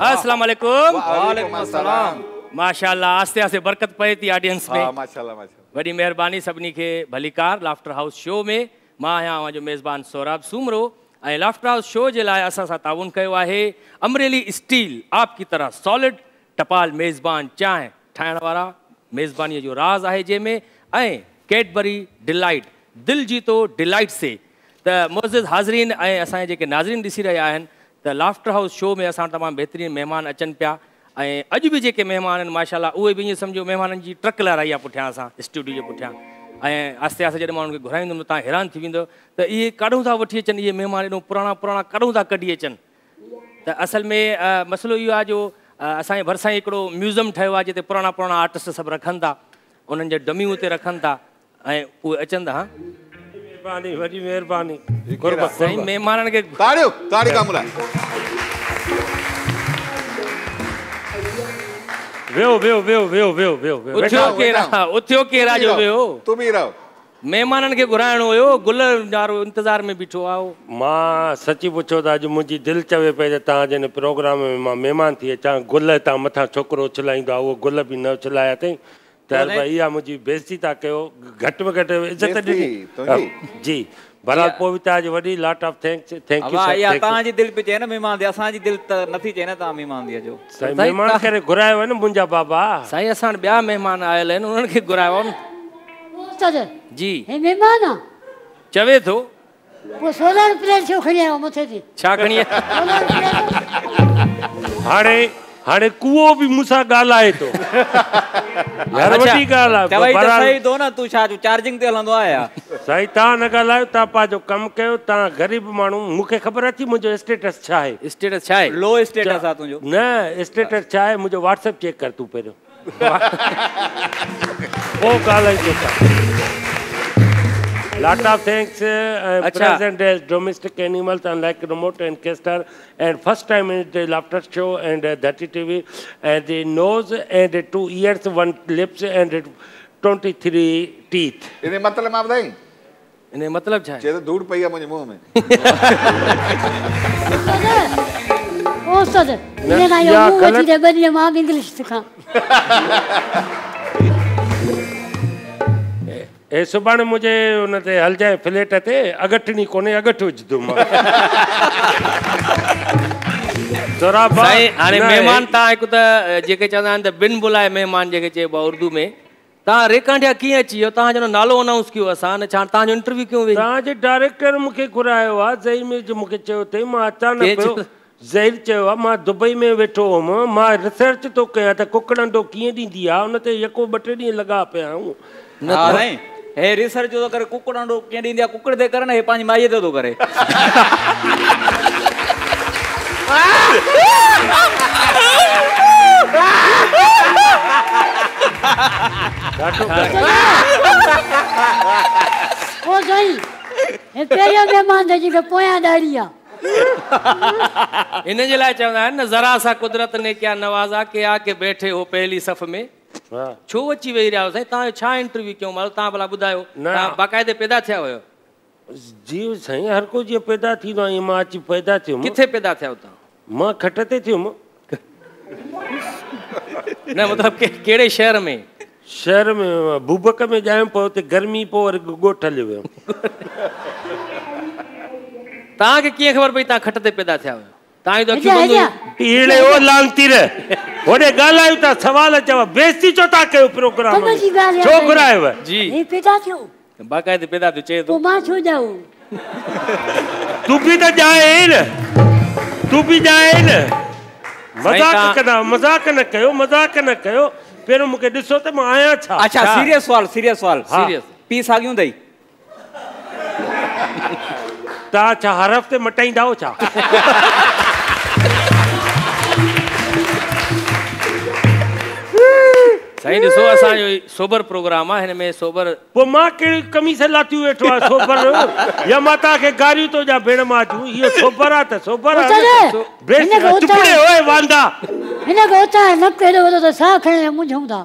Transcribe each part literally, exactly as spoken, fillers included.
अस्सलाम वालेकुम। वालेकुम अस्सलाम। माशाल्लाह आस्ते आस्ते बरकत पए थी ऑडियंस में। हाँ माशाल्लाह माशाल्लाह। वॾी महिरबानी सभिनी खे भलीकार लाफ्टर हाउस शो में मां आहियां जो मेज़बान सोराब सूमरो ऐं लाफ्टर हाउस शो जे लाइ असां सां ताउन कयो आहे अमरेली स्टील आपकी तरह सॉलिड टपाल मेज़बान चांहि ठाहिण वारा मेज़बानीअ जो राज़ आहे जंहिंमें ऐं कैडबरी डिलाइट दिल जीतो डिलाइट से त मुअज़्ज़िज़ हाज़रीन ऐं असांजे जेके नाज़रीन ॾिसी रहिया आहिनि त लाफ्टर हाउस शो में असां तमामु बहितरीनु महिमान अचनि पिया ऐं अॼु बि जेके महिमान आहिनि माशाल्लाह उहे बि ईअं सम्झो महिमाननि जी ट्रक लहराई आहे पुठियां असां स्टूडियो जे पुठियां ऐं आस्ते आस्ते जॾहिं मां उन्हनि खे घुराईंदुमि तव्हां हैरान थी वेंदो त इहे काॾूं था वठी अचनि इहे महिमान एॾो पुराणा पुराणा काॾूं था कढी अचनि त असल में मसइलो इहो आहे जो असांजे भरिसां हिकिड़ो म्यूज़ियम ठहियो आहे जिते पुराणा पुराणा आर्टिस्ट सभु रखनि था उन्हनि जे डमियूं उते रखनि था ऐं उहे अचनि था महिरबानी वॾी महिरबानी साईं महिमाननि खे ताड़ियो ताड़ी का मुला वेहो वेहो वेहो वेहो वेहो वेहो वेहो उथियो केरु उथियो केरु आहे जो वेहो तू भी रहो महिमाननि खे घुराइणो हुयो गुल वारो इंतज़ार में बीठो आहे मां सची पुछो त अॼु मुंहिंजी दिलि चवे पई त तव्हां जिन प्रोग्राम में मां महिमान थी अचां गुल हितां मथां छोकिरो उछलाईंदो आहे उहो गुल बि न उछलाया अथई त भई इहा मुंहिंजी बेइज़ती था कयो घटि में घटि इज़त ॾिनी जी बहरहाल पोइ बि तव्हांजी वॾी lot of thanks thank you तव्हांजी दिलि पई चए न महिमान असांजी दिलि त नथी चए न तव्हां महिमान दी अचो साईं महिमान करे घुरायो आहे न मुंहिंजा बाबा साईं असां वटि ॿिया महिमान आयल आहिनि उन्हनि खे घुरायो आहे जी महिमान आहे चवे थो पोइ सोलर प्लेट छो खणी आयो मथे ते छा खणी हाणे हाणे कुओ बि मूंसां ॻाल्हाए थो यार वॾी ॻाल्हि आहे सही थो न तूं छा चार्जिंग ते हलंदो आहे साईं तव्हां न ॻाल्हायो तव्हां पंहिंजो कमु कयो तव्हां ग़रीब माण्हू मूंखे ख़बर अथई मुंहिंजो स्टेटस छा आहे स्टेटस छा आहे लो स्टेटस आहे तुंहिंजो न स्टेटस छा आहे मुंहिंजो व्हाट्सएप चेक कर तूं पहिरियों पोइ ॻाल्हाए lot of thanks uh, present as domestic animals unlike remote and caster and first time in the laughter show and uh, that T V and the nose and uh, two ears one lips and uh, twenty-three teeth इन्हें मतलब मां ॿुधाई इन्हें मतलब छा है चए तो धूड़ पई आहे मुंहिंजे मुंह में ओ सद इन्हें ना यो मुंह वठी दे बनी मां इंग्लिश सिखा ए सुभाणे मुझे उन ते हल जाए फ्लैट ते अगठनी कोने अगठ विझदो मां तोरा भाई हाणे महिमान ता हिकु त जेके चवंदा आहिनि त बिन बुलाए महिमान जेके चइबो आहे उर्दू में तव्हां रेकांडिया कीअं अची वियो तव्हां जो नालो अनाउंस कयो असां न छा तव्हांजो इंटरव्यू क्यों वेई तव्हांजे डायरेक्टर मूंखे घुरायो आहे ज़हीर में जो मूंखे चयो अथई मां अचां न पियो ज़हीर चयो आहे मां दुबई में वेठो हुउमि मां रिसर्च थो कयां त कुकड़ अंडो कीअं ॾींदी आहे उन ते यको ॿ टे ॾींहं लॻा पिया आहियूं हे रिसर्च जो करे कुकड़ अंडो कीअं ॾींदी आहे कुकड़ ते करे न हे पंहिंजी माईअ ते थो करे ओ सही हे पहिरियों महिमान त जेके पोयां ॾाढी आहे इन जे लाइ चवंदा आहिनि न ज़रा सा कुदरत ने क्या नवाज़ा के आके बैठे हो पहली सफ़ में छो अची वेही रहिया साईं तव्हांजो छा इंटरव्यू कयूं मां तव्हां भला ॿुधायो तव्हां बाक़ाइदे पैदा थिया हुयो जी साईं हर को जीअं पैदा थींदो आहे मां अची पैदा थियुमि किथे पैदा थिया तव्हां मां खट ते थियुमि न मतिलबु कहिड़े शहर में शहर में भूबक में ॼायुमि पोइ हुते गर्मी पोइ वरी ॻोठ हली वियुमि तव्हांखे कीअं ख़बर पई तव्हां खट ते पैदा थिया हुयो तव्हांजो ओ लांतीर होॾे ॻाल्हायूं था सवाल चओ बेइज़ती छो था कयो प्रोग्राम छो घुरायव जी हे पैदा थियो बाक़ाइदे पैदा थियो चए थो मां छो ॼाऊं तूं बि त ॼाए न तूं बि ॼाए न मज़ाक कंदा मज़ाक न कयो मज़ाक न कयो पहिरियों मूंखे ॾिसो त मां आहियां छा अच्छा सीरियस सवाल सीरियस सवाल सीरियस पी साॻियूं अथई तव्हां छा हर हफ़्ते मटाईंदा हो छा साईं ॾिसो असांजो सोबर प्रोग्राम आहे हिन में सोबर पोइ मां कहिड़ी कमीस लातियूं वेठो आहे सोबर या मां तव्हांखे गारियूं थो ॾियां भेण माजूं इहो सोबर आहे त सोबर आहे चुपड़े होए वांदा हिनखे उतां न कहिड़ो वॾो त साह खणी मुंझूं था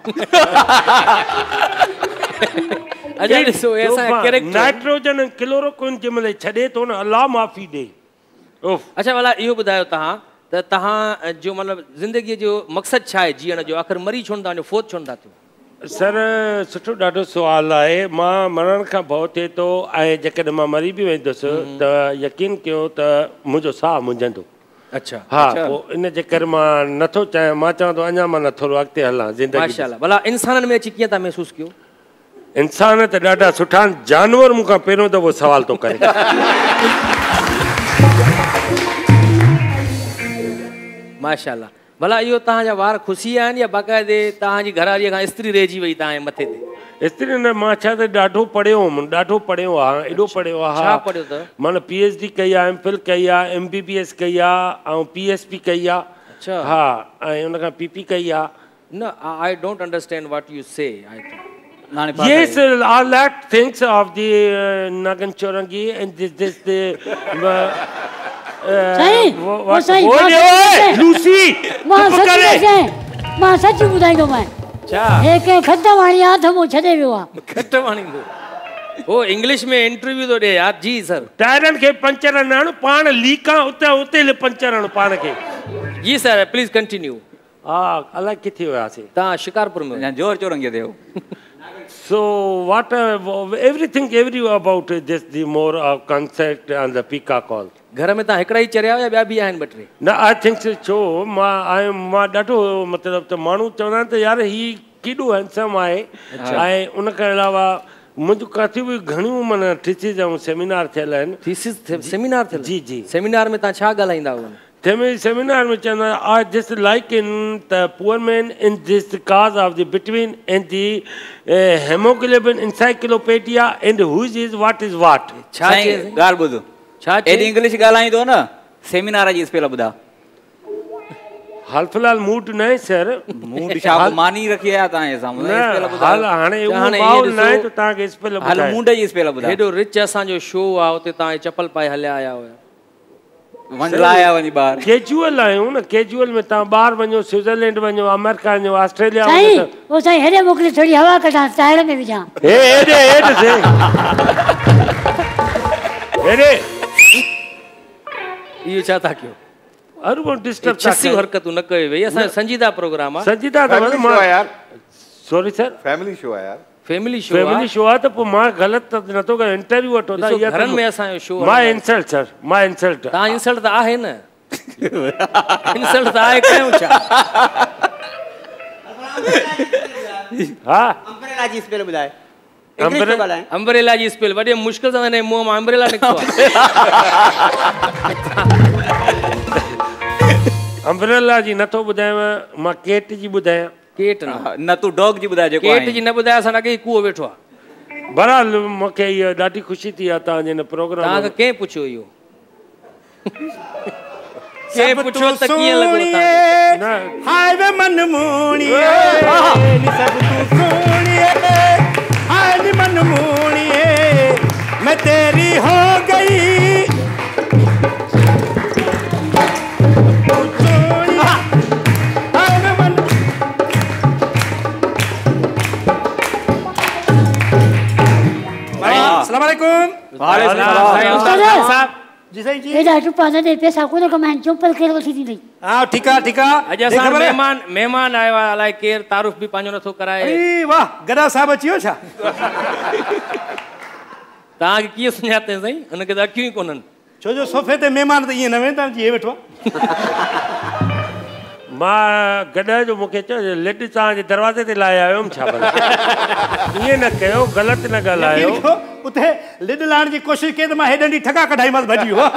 अजय ॾिसो असां कैरेक्टर नाइट्रोजन क्लोरोक्विन जंहिं महिल छॾे थो न अलाह माफ़ी ॾे अच्छा भला इहो ॿुधायो तव्हां त तव्हां जो मतिलबु ज़िंदगीअ जो मक़सदु छा आहे जीअण जो? आख़िर मरी छो तव्हांजो फोत छो था थियो? सर सुठो ॾाढो सुवालु आहे। मां मरण खां भउ थिए थो ऐं जेकॾहिं मां मरी बि वेंदुसि त यकीन कयो त मुंहिंजो साहु मुंझंदो। अच्छा हा, पोइ इन जे करे मां नथो चाहियां। मां चवां थो अञा मां न थोरो अॻिते हलां ज़िंदगी। माशाल्लाह। भला इंसाननि में अची कीअं था महसूसु कयो? इंसान त ॾाढा सुठा आहिनि, जानवर मूंखां पहिरियों दफ़ो सवाल थो करे। माशाल्लाह। भला इहो तव्हांजा वार खुशी आहिनि या बाक़ाइदे तव्हांजी घरवारीअ खां इस्त्री रहिजी वई तव्हांजे मथे ते? इस्त्री न, मां छा त ॾाढो पढ़ियो हुउमि, ॾाढो पढ़ियो आहे, एॾो पढ़ियो आहे। छा पढ़ियो अथव? माना पी एच डी कई आहे, एम फिल कई आहे, एम बी बी एस कई आहे ऐं पी एस पी कई आहे। अच्छा। हा, ऐं उन खां पी पी कई आहे। न, I don't understand what you say. Yes, all that things of the uh, Nagan Chorangi and this this the सही वो सही लूसी मां सच में मां सच ॿुधाईंदो मैं छा एक खत वाणी आ त मो छॾे वियो आ खत वाणी वो इंग्लिश में इंटरव्यू तो दे यार जी सर टायरन के पंचर न पाण लीका उते उते ले पंचर पाण के जी सर प्लीज कंटिन्यू हां अलग किथे हुआसी ता शिकारपुर में जोर चोरंगी देव So what uh, everything every about uh, this the more uh, concept and the peacock call. घर में ता एकड़ा ही चरिया या ॿिया बि आहिनि बटरे? न आई थिंक छो मां आई मां ॾाढो मतिलबु त माण्हू चवंदा आहिनि त यार ही केॾो हैंडसम आहे ऐं उन खां अलावा मुंहिंजो काथे बि घणियूं माना थीसिस ऐं सेमिनार थियल आहिनि। थीसिस सेमिनार थियल? जी जी। सेमिनार में तव्हां छा ॻाल्हाईंदा हुआ? Tell seminar में चवंदा I just like in the poor man in this cause of the between and the uh, hemoglobin encyclopedia and who is what is what. छा चीज़? गाल बुधो। छा चीज़? एडी इंग्लिश गालाई दो ना सेमिनार जी स्पेल बुधा। हाल फिलहाल मूड नहीं सर। मूड शायद मानी रखी है आता है सामने स्पेल बुधा। हाल हाने वो बाउल नहीं तो तां के स्पेल बुधा। हाल मूड जी स्पेल बुधा। हेडो रिच असा जो शो आ उते तां चप्पल पाए हलिया आया हो। वन लाया वनी बाहर कैजुअल आयो ना कैजुअल में ता बाहर वणो स्विट्जरलैंड वणो अमेरिका वणो ऑस्ट्रेलिया सही वो सही हेडे मोकले थोड़ी हवा कढा टायर में विझा ए हेडे हेडे से हेडे ये छा था क्यों अरु वो डिस्टर्ब था छसी हरकत न कयो भई असा संजीदा प्रोग्राम आ संजीदा था शो है यार सॉरी सर फैमिली शो है यार फैमिली शो फैमिली शो आ तो पो मां गलत त न तो इंटरव्यू वठो था या घरन में असा शो मां इंसल्ट सर मां इंसल्ट ता इंसल्ट त आहे न इंसल्ट त आहे कयो छा हां अम्ब्रेला जी स्पेल बुधाए अम्ब्रेला अम्ब्रेला जी स्पेल वडे मुश्किल सां ने मुंह में अम्ब्रेला निकतो अम्ब्रेला जी न तो बुधाय मां केट जी बुधाया केट न न तू डॉग जी बुधाए जेको केट जी न बुधाया सा के कुओ वेठो आ बहरहाल मके ये ॾाढी खुशी थी आ ता जे न प्रोग्राम ता के पुछो यो के पुछो त कीअं लगो ता हाय वे मन मोणिए नी सब तू सोणिए हाय नी मन मोणिए मैं तेरी हो गई अस्सलामुअलैकुम वालेकुम साहब जी सही जी एडा टुपा न दे पैसा कोने कमाइन चंपल केर वठी दी हां ठीक है ठीक है अजा सा मेहमान मेहमान आयो अलाए केर तारुफ भी पांजो नथो कराए अरे वाह गदा साहब अचियो छा ता के की सुनाते सही उनके दा क्यों कोनन छो जो सोफे ते मेहमान त ये न वेंदा जी वेठो मां गॾा जो मूंखे चयो लेट तव्हां जे दरवाज़े ते लाए आयो छा भला ईअं न कयो ग़लति न ॻाल्हायो उते लिड लाइण जी कोशिशि कई त मां हेॾनि ॾींहं ठगा कढाई मस भॼी वियो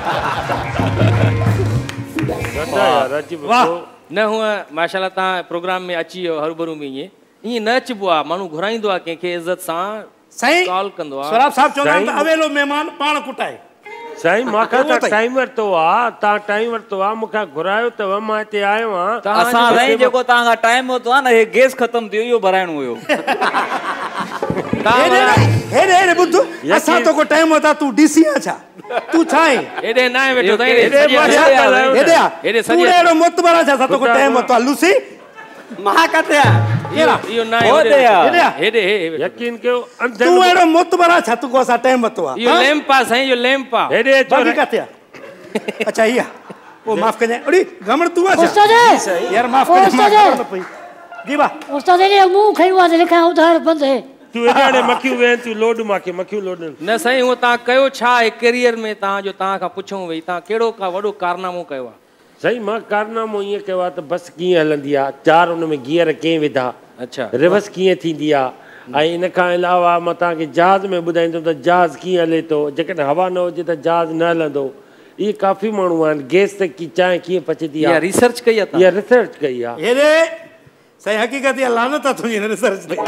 वाह न हुआ माशाल्लाह तव्हां प्रोग्राम में अची वियो हरूभरू में ईअं ईअं न अचिबो आहे माण्हू घुराईंदो आहे कंहिंखे इज़त सां साईं कॉल कंदो आहे सराब साहब चवंदा आहिनि त अवेलो महिमान पाण कुटाए साईं मूंखां त टाइम वरितो आहे तव्हां टाइम वरितो आहे मूंखां घुरायो अथव मां हिते आयो आहियां असां साईं जेको तव्हां खां टाइम वरितो आहे न हे गैस ख़तम थी वियो इहो भराइणो हुयो हेॾे हेॾे ॿुध असां तोखे टाइम वरिता तूं डीसी आहे छा तूं छा आहे हेॾे न आहे वेठो हेॾे हेॾे तूं अहिड़ो मोतबर आहे छा असां तोखे टाइम वरितो आहे लूसी मां किथे आहे इहो न आहे हेॾे यकीन कयो तूं अहिड़ो मोतबर आहे छा तोखे असां टाइम वरितो आहे इहो लैंप आहे साईं इहो लैंप आहे हेॾे अचो किथे आहे अच्छा इहा ओ माफ कजाए अड़ी गमण तू आछा उस्ताद यार माफ ओ कजाए उस्ताद। माफ करो जी बा उस्ताद ने मुंह खयो आहे लिखा उधार बंद है तू एॾे मखियूं वेहनि तूं लोड मांखे मखियूं लोडनि न साईं उहो तव्हां कयो छा आहे कैरियर में तव्हांजो तव्हां खां पुछूं भई तव्हां कहिड़ो का वॾो कारनामो कयो आहे साईं मां कारनामो ईअं कयो आहे त बस कीअं हलंदी आहे चारि हुन में गियर कीअं विधा अच्छा रिवर्स कीअं थींदी आहे ऐं इन खां अलावा मां तव्हांखे जहाज़ में ॿुधाईंदुमि त जहाज़ कीअं हले थो जेकॾहिं हवा न हुजे त जहाज़ न हलंदो इहे काफ़ी माण्हू आहिनि गैस ते की चांहि कीअं पचंदी इहा आहे रिसर्च कई आहे इहा रिसर्च कई आहे हेरे सही हकीकत या लानत है तुझे रिसर्च पे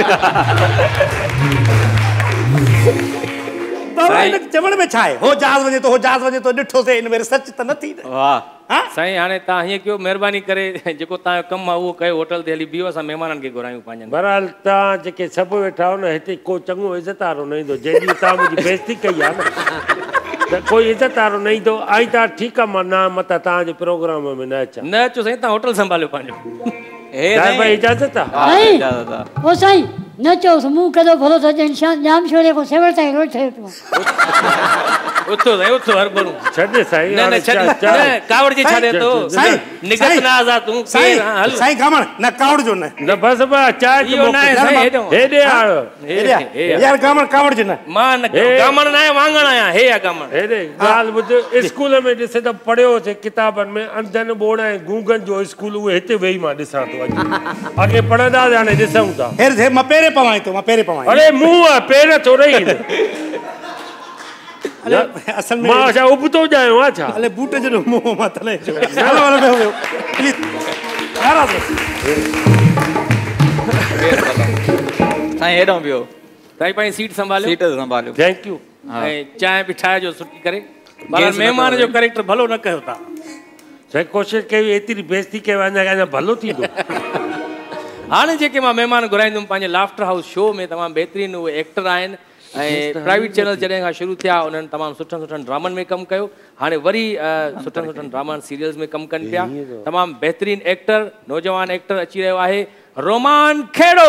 बाबा इन चमन में छाए हो जहाज वजे तो हो जहाज वजे तो डिठो से इन में रिसर्च त न थी वाह हां साईं हाणे तव्हां हीअं कयो महिरबानी करे जेको तव्हांजो कमु आहे उहो कयो होटल ते हली बीहो असां महिमाननि खे घुरायूं पंहिंजनि बहरहाल तव्हां जेके सभु वेठा हो न हिते को चङो इज़त वारो न ईंदो जॾहिं तव्हां मुंहिंजी बेइज़ती कई आहे न त कोई इज़त वारो न ईंदो ऐं तव्हां ठीकु आहे मां न मतां तव्हांजे प्रोग्राम में न अचां न अचो साईं तव्हां होटल संभालियो पंहिंजो भाई इजाज़त नहीं ओ साईं न चओ मुंह कदो भलो त जन जाम छोरे को सेवर ताईं रोज थे तो उथो साईं उथो हर भरू छॾ साईं न न छॾ न कावड़ जे छॾे तो साईं निगत ना आजा तू साईं हल साईं गमण न कावड़ जो न न बस बस चाय इहो न आहे साईं हेॾो हेॾे आयो हेरे यार गमण कावड़ जो न मां न गामण न आहे वांगण आहियां हे आहे गामण हेॾे ॻाल्हि ॿुध स्कूल में ॾिसे त पढ़ियोसीं किताबनि में अंधनि ॿोड़ ऐं गूंगनि जो स्कूल उहे हिते वेही मां ॾिसां थो अॼु अॻे पढ़ंदा हाणे ॾिसूं था हेरे थे मां पेरे पवाई तो मां पेरे पवाई अरे मुंह आहे पेर थोरे ई अरे असल में मां छा उबतो ॼायो आहे छा अले बूटे जो मुंह मां तले जो हलो हलो हो प्लीज नाराज़ साईं हेॾो बियो साईं पंहिंजी सीट संभालियो सीट संभालियो थैंक यू ऐं चांहि बि ठाहिजो सुठी करे पर महिमान जो कैरेक्टर भलो न कयो था साईं कोशिशि कई एतिरी बेइज़ती कयो अञा अञा भलो थींदो हाणे जेके मां महिमान घुराईंदुमि पंहिंजे लाफ्टर हाउस शो में तमामु बहितरीनु उहे एक्टर आहिनि ऐं प्राइवेट चैनल जॾहिं खां शुरू थिया उन्हनि तमामु सुठनि सुठनि ड्रामनि में कमु कयो हाणे वरी सुठनि सुठनि ड्रामनि सीरियल्स में कमु कनि पिया तमामु बहितरीनु एक्टर नौजवान एक्टर अची रहियो आहे रोमान खेड़ो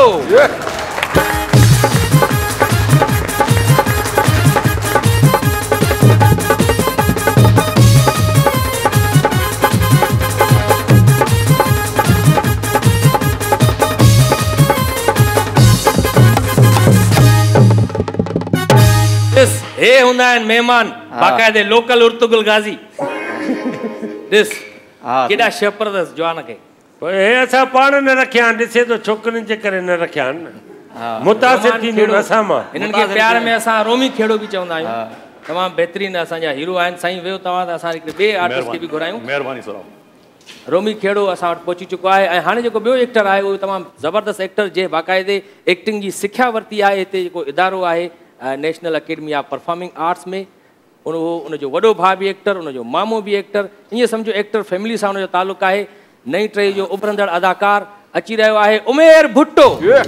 हे हूंदा आहिनि महिमान बाक़ाइदे लोकल उर्तुगुल गाज़ी ॾिस केॾा शबरदस्त जवान खे हे असां पाण न रखिया आहिनि ॾिसे थो छोकिरियुनि जे करे न रखिया आहिनि न मुतासिर थींदियूं असां मां हिननि खे प्यार में असां रोमी खेड़ो बि चवंदा आहियूं तमामु बहितरीनु असांजा हीरो आहिनि साईं वियो तव्हां त असां हिकिड़े ॿिए आर्टिस्ट खे बि घुरायूं महिरबानी सलाम रोमी खेड़ो असां वटि पहुची चुको आहे ऐं हाणे जेको ॿियो एक्टर आहे उहो तमामु ज़बरदस्त एक्टर जंहिं बाक़ाइदे एक्टिंग जी सिखिया वरिती आहे हिते जेको इदारो आहे National Academy of Performing Arts में उन उनजो वॾो भाउ बि एक्टर उनजो मामो बि एक्टर ईअं सम्झो एक्टर फैमिली सां उनजो तालुक़ु आहे नई टही जो उभरंदड़ अदाकार अची रहियो आहे उमेर भुट्टो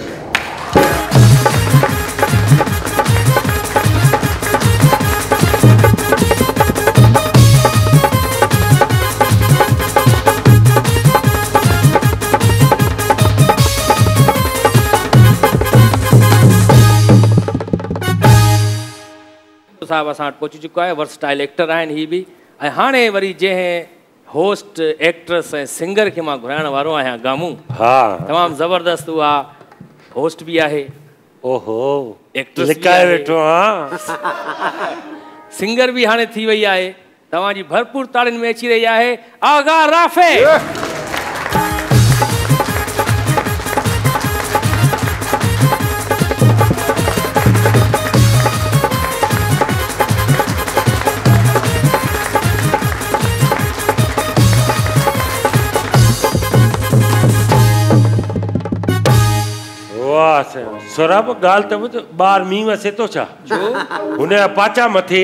साहब असां वटि पहुची चुको आहे वर्सटाइल एक्टर आहिनि हीअ बि ऐं हाणे वरी जंहिं होस्ट एक्ट्रेस ऐं सिंगर खे मां घुराइण वारो आहियां गामू हा तमामु ज़बरदस्त उहा होस्ट बि आहे ओहो एक्ट्रेस लिकाए वेठो हा सिंगर बि हाणे थी वई आहे तव्हांजी भरपूर ताड़ियुनि में अची रही आहे आगा राफ़े सोराब ॻाल्हि त ॿुध ॿार मींहुं वसे थो छा हुन जा पाचा मथे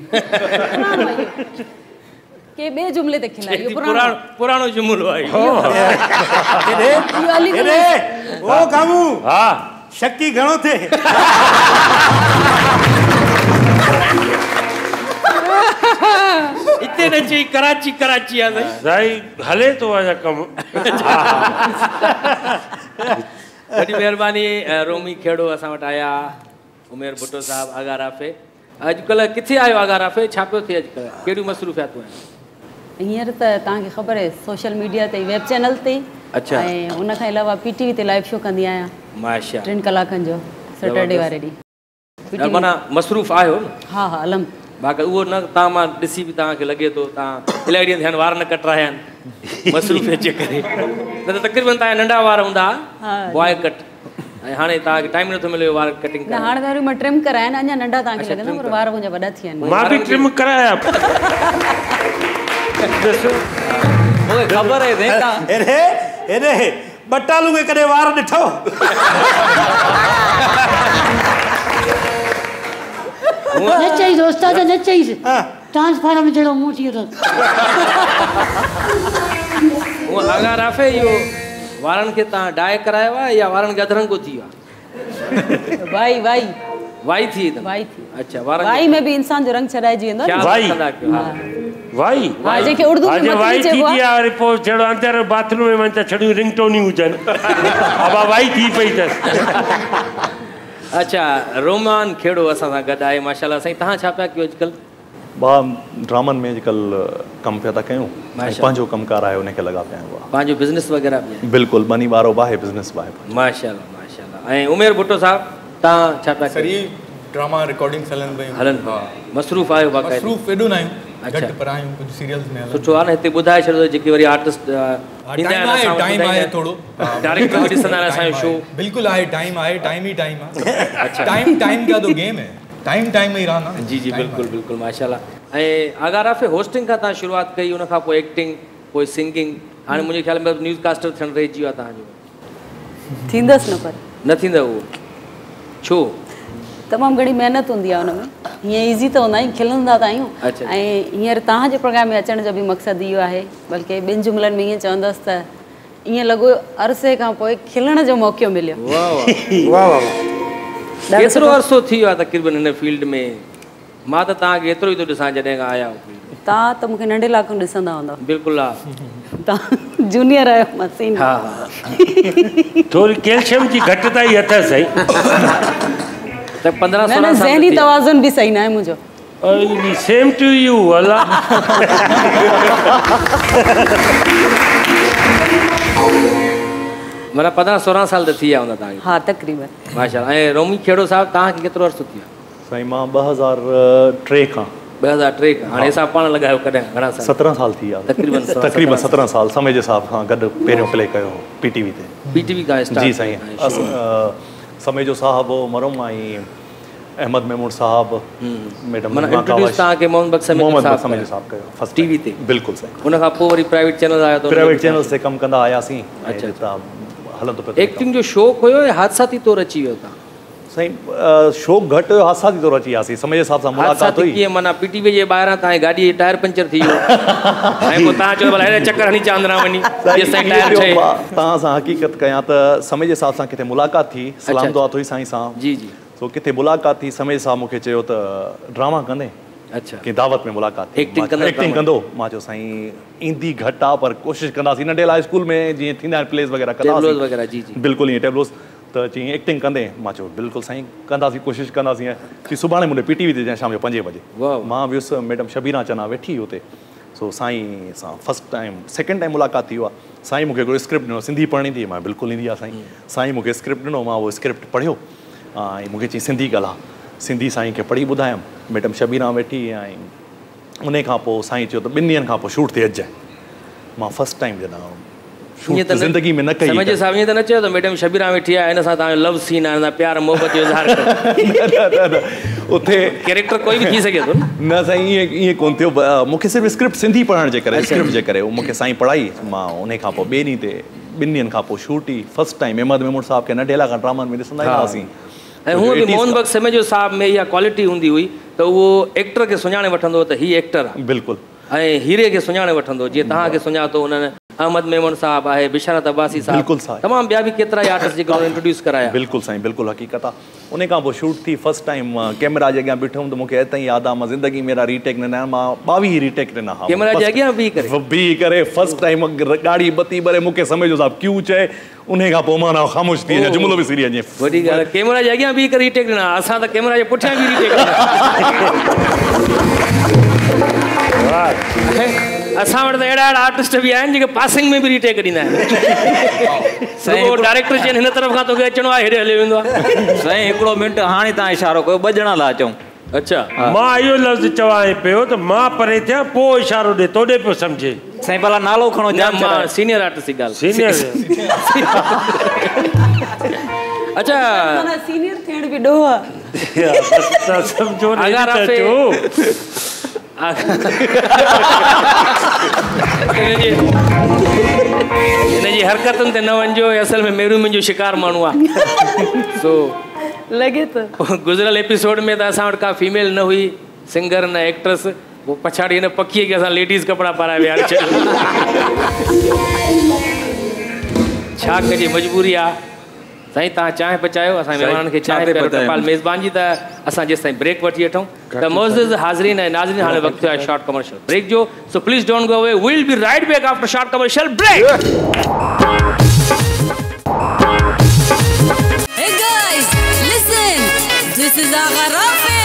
के बे जुमले ते खिला यो पुराणो पुराणो जुमलो आहे हेरे हेरे ओ गामू हा शक्की घणो थे इते न चई कराची कराची आहे साईं हले थो अञा कमु वॾी महिरबानी रोमी खेड़ो असां वटि आया उमेर भुट्टो साहब आगा राफ़े अॼुकल्ह किथे आयो आगा राफ़े छा पियो थिए अॼुकल्ह कहिड़ियूं मसरूफ़ियातूं आहिनि हींअर त तव्हांखे ख़बर आहे सोशल मीडिया ते वेब चैनल ते अच्छा ऐं उन खां अलावा पीटीवी ते लाइव शो कंदी आहियां माशा टिनि कलाकनि जो सैटरडे वारे ॾींहुं माना मसरूफ़ आहियो न हा हा अलम बाक़ी उहो न तव्हां मां ॾिसी बि तव्हांखे लॻे थो तव्हां इलाही ॾींहं थिया आहिनि वार न कटराया आहिनि मसरूफ़ जे करे न त तक़रीबन तव्हांजा नंढा वार हूंदा बॉय कट ऐं हाणे तव्हांखे टाइम नथो मिले वार कटिंग न हाणे त वरी मां ट्रिम कराया आहिनि अञा नंढा तव्हांखे लॻंदा पर वार मुंहिंजा वॾा थी विया आहिनि मां बि ट्रिम कराया मूंखे ख़बर आहे भेण तव्हां एरे एरे बटालू खे कॾहिं वार ॾिठो न चईसि उस्ताद न चईसि ट्रांसफार्मर जहिड़ो मुंहुं थी वियो अथसि उहो अगरि आहे इहो वारनि खे तव्हां डाए करायो आहे या वारनि खे अधरंगो थी वियो आहे वाई वाई वाई थी अथनि वाई थी अच्छा वारनि वाई में बि इंसान जो रंग छॾाइजी वेंदो ख़्यालु वाई। रखंदा कयो हा वाई हा जेके उर्दू में अॼु मतिलबु वाई थी चइबो आहे आहे वरी पोइ जहिड़ो अंदरि बाथरूम में वञ त छड़ियूं रिंगटोनियूं हुजनि अब वाई थी पई अथसि अच्छा रोमान खेड़ो असां सां गॾु आहे माशाल्लाह साईं तव्हां छा पिया कयो अॼुकल्ह भाउ ड्रामनि में अॼुकल्ह कमु पिया था कयूं पंहिंजो कमकार आहे उनखे लॻा पिया आहियूं भाउ पंहिंजो बिज़नेस वग़ैरह बि बिल्कुलु बनी वारो बि आहे बिज़नेस बि आहे माशाल्लाह माशाल्लाह ऐं उमेर भुट्टो साहब तव्हां छा पिया सर कयो ये ड्रामा रिकॉर्डिंग्स हलन पयूं हलन हा मसरूफ़ आहियो बाक़ाइदा मसरूफ़ एॾो न आहियूं अच्छा। घटि पर आहियूं कुझु सीरियल्स में हलन सुठो आहे न हिते ॿुधाए छॾियो जेके वरी आर्टिस्ट टाइम आहे टाइम आहे थोरो डायरेक्टर बि ॾिसंदा आहिनि असांजो शो बिल्कुलु आहे टाइम आहे टाइम ही टाइम आहे टाइम टाइम का तो गेम है टाइम टाइम में ही रहना जी जी बिल्कुलु बिल्कुलु माशाल्लाह ऐं अगरि आहे होस्टिंग खां तव्हां शुरूआत कई उन खां पोइ एक्टिंग पोइ सिंगिंग हाणे मुंहिंजे ख़्याल में न्यूज़ कास्टर थियणु रहिजी वियो आहे तव्हांजो थींदसि न पर न थींदव उहो छो तमामु घणी महिनत हूंदी आहे हुन में हीअं ईज़ी त हूंदा आहियूं खिलंदा त आहियूं अच्छा। ऐं हींअर तव्हांजे प्रोग्राम में अचण जो बि मक़सदु इहो आहे बल्कि ॿिनि जुमलनि में ईअं चवंदसि त ईअं लॻो अरसे खां पोइ खिलण जो मौक़ो मिलियो वाह वाह वाह वाह वाह ॾाढो केतिरो अरसो थी वियो आहे तक़रीबन हिन फील्ड में मां त तव्हांखे एतिरो ई थो ॾिसां जॾहिं खां आया आहियो तव्हां त मूंखे नंढे लाइक़ुनि ॾिसंदा हूंदा बिल्कुलु आहे तव्हां जूनियर आहियो मां सीनियर हा हा थोरी कैल्शियम जी घटिताई अथसि साईं त पंद्रहं न न सोरहं साल ज़हनी थी विया। तवाज़ुन बि सही न आहे मुंहिंजो सेम टू यू अल्लाह माना पंद्रहं सोरहं साल त थी विया हूंदा तव्हांखे हा तक़रीबन माशाल्लाह ऐं रोमी खेड़ो साहब तव्हांखे केतिरो अर्सो थी वियो साईं मां ॿ हज़ार टे खां ॿ हज़ार टे खां हाणे हिसाब पाण लॻायो कॾहिं घणा साल सत्रहं साल थी विया तक़रीबन सत्रहं तक़रीबन सत्रहं साल समय जे हिसाब खां गॾु पहिरियों प्ले कयो पी टी वी ते पीटीवी खां स्टार्ट जी साईं अस समय जो साहब हो मरम ऐं अहमद महमूद साहब मैडम माना इंट्रोड्यूस तव्हांखे मोहम्मद बख़्श मोहम्मद साहब समय जो साहब कयो फर्स्ट टीवी ते बिल्कुलु साईं उन खां पोइ वरी प्राइवेट चैनल आयो त प्राइवेट चैनल ते कमु कंदा आयासीं अच्छा। अच्छा हलंदो पियो एक्टिंग जो शौक़ु हुयो या हादसाती तौरु अची वियो तव्हां साईं शौक़ु घटि हुयो हादसाती तौरु अची वियासीं समय जे हिसाब सां मुलाक़ात हादसाती हुई कीअं माना पीटीवी जे ॿाहिरां तव्हांजी गाॾीअ जो टायर पंचर थी वियो ऐं पोइ तव्हां चयो भला हेॾे चकर हणी चांदरा वञी जेसिताईं टायर ठहे तव्हां सां हक़ीक़त कयां त समय जे हिसाब सां किथे मुलाक़ात थी सलाम दुआ थी साईं सां जी जी सो किथे मुलाक़ात थी समय सां मूंखे चयो त ड्रामा कंदे अच्छा की दावत में मुलाक़ात थी Acting मां कंदा एक्टिंग ड्रामा। कंदो मां चयो साईं ईंदी घटि आहे पर कोशिशि कंदासीं नंढे लाइ स्कूल में जीअं थींदा आहिनि प्लेस वग़ैरह टेबलोस कंदासीं वग़ैरह जी जी बिल्कुलु ईअं टेबलोस त चईं एक्टिंग कंदे मां चयो बिल्कुलु साईं कंदासीं कोशिशि कंदासीं की सुभाणे मुंहिंजे पी टी वी ते शाम जो पंजे बजे वाह मां वियुसि मैडम शबीरा चना वेठी हुते सो साईं सां फस्ट टाइम सेकेंड टाइम मुलाक़ात थी वियो आहे साईं मूंखे हिकिड़ो स्क्रिप्ट ॾिनो सिंधी पढ़णी थी मां बिल्कुलु ईंदी आहे साईं साईं मूंखे स्क्रिप्ट ॾिनो मां उहो स्क्रिप्ट पढ़ियो ऐं मूंखे चई सिंधी ॻाल्हि आहे सिंधी साईं खे पढ़ी ॿुधायमि मैडम शबीरा वेठी ऐं उन खां पोइ साईं चयो त ॿिनि ॾींहंनि खां पोइ शूट ते अचिजांइ मां फस्ट टाइम जॾहिं शूट ज़िंदगी में न कई समझ साहब ईअं त न चयो त मैडम शबीरा वेठी आहे हिन सां तव्हांजो लव सीन आहे प्यार मोहबत जो इज़हार कयो उते कैरेक्टर कोई बि थी सघे थो न न साईं ईअं ईअं कोन थियो मूंखे सिर्फ़ु स्क्रिप्ट सिंधी पढ़ण जे करे स्क्रिप्ट जे करे मूंखे साईं पढ़ाई मां उन खां पोइ ॿिए ॾींहं ते ॿिनि ॾींहंनि खां पोइ शूट ई फस्ट टाइम अहमद महमूद साहब खे नंढे लाइ खां ड्रामनि में ॾिसंदा ई हुआसीं ऐं हूअं बि मोहन बख़्श समय जो साहब में इहा क्वालिटी हूंदी हुई त उहो एक्टर खे सुञाणे वठंदो त हीउ एक्टर आहे बिल्कुलु ऐं हीरे खे सुञाणे वठंदो जीअं तव्हांखे सुञातो उन्हनि अहमद मेमन साहब आहे बिशारत अब्बासी साहब बिल्कुलु साईं। तमामु ॿिया बि केतिरा ई आर्टिस्ट जेके इंट्रोड्यूस कराया बिल्कुलु साईं बिल्कुलु हक़ीक़त आहे उन खां पोइ शूट थी फस्ट टाइम कैमरा जे अॻियां बीठुमि त मूंखे एतिरा यादि आहे मां ज़िंदगी मेरा रीटेक ॾिना आहिनि मां ॿावीह रीटेक ॾिना हुआ कैमरा जे अॻियां बीह करे बीह करे फस्ट टाइम गाड़ी बती भरे मूंखे समय जो साहब क्यों चए उन खां पोइ मां ख़ामोश थी वञा जुमिलो बि सीरी वञे वॾी ॻाल्हि आहे कैमरा जे अॻियां बीह करे रीटेक ॾिना असां त कैमरा जे पुठियां बि रीटेक ॾिना असां वटि त अहिड़ा अहिड़ा आर्टिस्ट बि आहिनि जेके पासिंग में बि रीटेक ॾींदा आहिनि साईं डायरेक्टर चवनि हिन तरफ़ खां तोखे अचिणो आहे हेॾे हली वेंदो आहे साईं हिकिड़ो मिंट हाणे तव्हां इशारो कयो ॿ ॼणा लाइ अचूं अच्छा मां इहो लफ़्ज़ चवां पियो त मां परे थियां पोइ इशारो ॾे तोॾे पियो सम्झे साईं भला नालो खणो जाम मां सीनियर आर्टिस्ट जी ॻाल्हि सीनियर अच्छा माना सीनियर थियण बि ॾोह आहे सम्झो अगरि आप हिनजी हरकतुनि ते न वञिजो असल में मेरू मुंहिंजो शिकार माण्हू आहे सो लॻे थो गुज़िरियल एपिसोड में त असां वटि का फीमेल न हुई सिंगर न एक्ट्रेस वो पछाड़ी हिन पकीअ खे असां लेडीज़ कपिड़ा पाराए विया छा कजे मजबूरी आहे साईं तव्हां चांहि पचायो असां महिमाननि खे चांहि पीआरो मेज़बान जी त असां जेसि ताईं ब्रेक वठी वठूं त मोज़िज़ हाज़रीन ऐं नाज़रीन हाणे वक़्तु आहे शॉर्ट कमर्शियल ब्रेक जो so please don't go away we will be right back after short commercial break Hey guys, listen. This is Agha Rafi.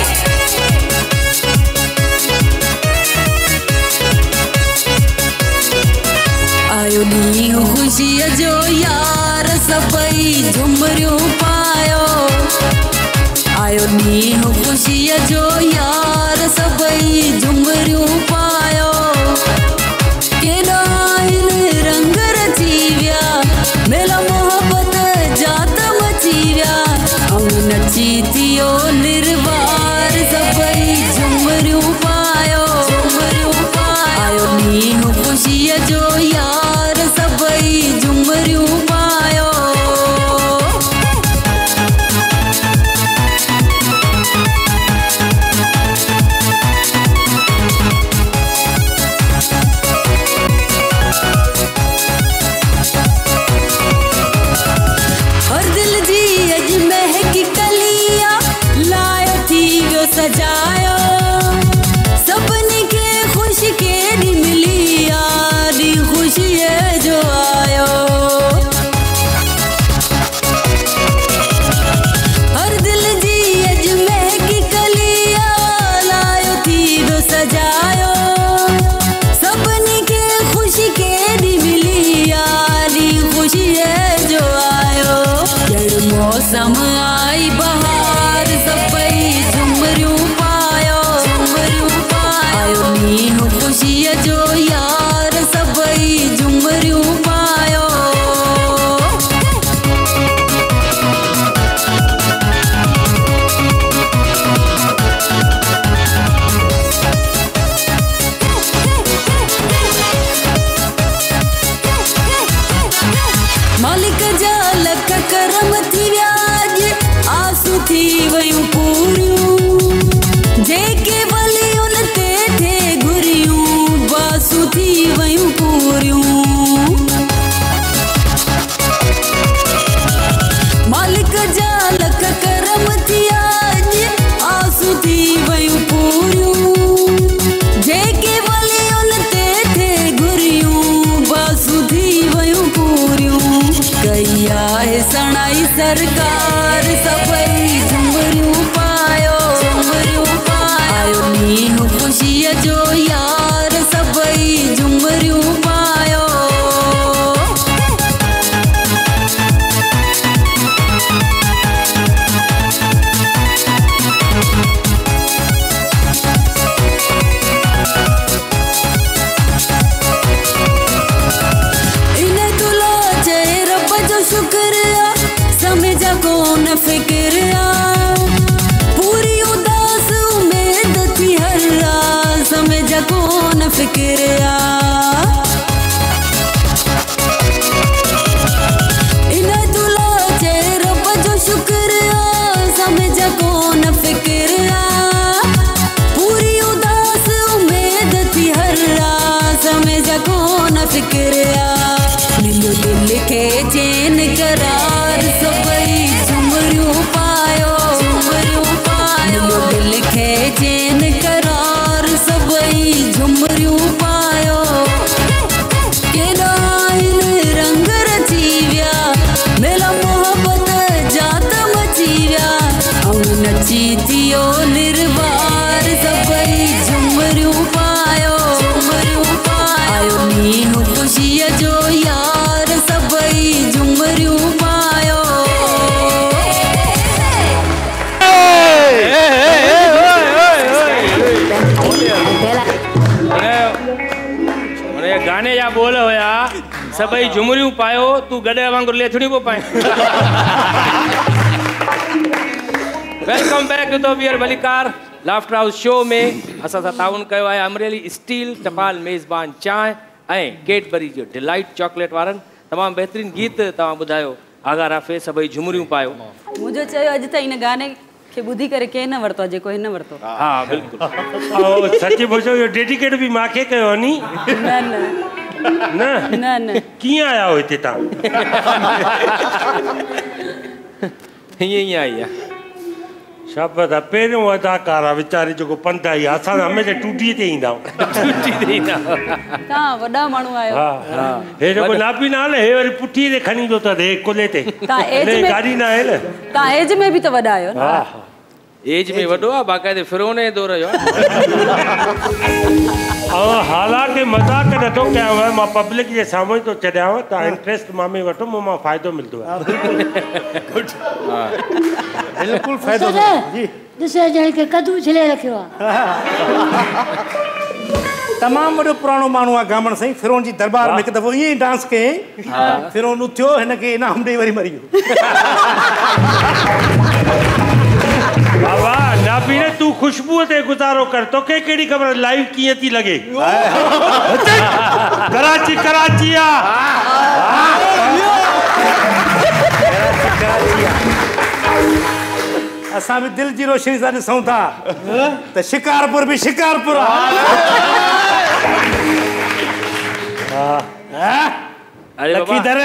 आयो नींहं ख़ुशीअ जो यार सभई झुमरियूं पायो आयो नींहं ख़ुशीअ जो यार सभई झुमरियूं पायो केॾा आहिनि रंग रची विया मेला मोहबत जात मची विया ऐं नची थियो निर्वार सभई झुमरियूं पायो झुमरियूं पायो आयो नींहं ख़ुशीअ जो यार सभई झुमरियूं पायो हर दिल जी अॼु महकी कलिया लायो थी वियो सजायो सभिनी खे ख़ुशी केॾी मिली यारी ख़ुशीअ जो आयो हर दिल जी अॼु महकी कलिया लायो थी वियो सजायो सभिनी खे ख़ुशी केॾी मिली यारी ख़ुशीअ जो आयो ॼण मौसम आई बहार सभई झुमरियूं पायो झुमरियूं पायो नींहं ख़ुशीअ जो यार सभई झुमरियूं पायो मालिक जा लख करम थी विया अॼु आसूं थी वियूं पूरियूं जेके भलियुनि ते थे घुरियूं बासूं थी वियूं पूरियूं मालिक जा लख करम थी विया अॼु आसूं थी वियूं पूरियूं जेके भलियुनि ते थे घुरियूं बासूं थी वियूं पूरियूं कई आहे सणाई सरकार सभई झुमरियूं पायो झुमरियूं पायो नींहं ख़ुशीअ जो यार सभई झुमरियूं पायो इन तुला चए रब जो शुक्र आ समय जा कोन फिक्र आ पूरी उदास उमेद थी हर रात समय जा कोन फिक्र आ इन तुला चए रब जो शुक्र आ समय जा कोन फिक्र आ पूरी उदास उमेद थी हर रात समय जा कोन फिक्र आ मिलियो दिल खे चैन करार सभई झुमरियूं पायो झुमरियूं पायो मिलियो दिल खे चैन करार सभई झुमरियूं पायो केॾा आहिनि रंग रची विया मेला मोहबत जात मची विया ऐं नची थियो निर्वार सभई झुमरियूं पायो झुमरियूं जा बोल हुया सभई झुमरियूं पायो तूं गॾे वांगुरु लेथड़ियूं पियो पाए वेलकम बैक टू द बियर भलीकार लाफ्टर हाउस शो में असां सां ताउन कयो आहे अमरेली स्टील टपाल मेज़बान चांहि ऐं कैडबरी जो डिलाइट चॉकलेट वारनि तमामु बहितरीनु गीत तव्हां ॿुधायो आगा राफ़े सभई झुमरियूं पायो मुंहिंजो चयो अॼु ताईं हिन गाने खे ॿुधी करे कंहिं न वरितो जेको हिन वरितो हा बिल्कुलु सची पुछो इहो डेडिकेट बि मूंखे कयो नी न न न न न कीअं आया हो हिते तव्हां हीअं ई आई आहे शाबाश आहे पहिरियों अदाकार आहे वीचारी जेको पंधु आई आहे असां हमेशह टूटीअ ते ईंदा टूटी ते ईंदा तव्हां वॾा माण्हू आहियो हा हे जेको नापी न हले हे वरी पुठीअ ते खणी ईंदो अथसि हे कुल्हे ते तव्हां एज में गाॾी न आहे न तव्हां एज में बि त वॾा आहियो न हा हा एज में वॾो आहे बाक़ाइदे फिरोने दौर जो ऐं हालांकि मज़ाक नथो कयांव मां पब्लिक जे साम्हूं थो छॾियांव तव्हां इंट्रस्ट मां में वठो मूं मां फ़ाइदो मिलंदो आहे बिल्कुलु फ़ाइदो ॾिसे ॼण के कदू छिले रखियो आहे तमामु वॾो पुराणो माण्हू आहे गामण साईं फिरोन जी दरबार में हिकु दफ़ो ईअं ई डांस कयईं फिरोन उथियो हिनखे इनाम ॾेई वरी मरी वियो बाबा नाबी ने तूं खुशबूअ ते गुज़ारो कर तोखे कहिड़ी ख़बर लाइव कीअं थी लॻे कराची कराची असां बि दिलि जी रोशनी सां ॾिसूं था त शिकारपुर बि शिकारपुर लखी दर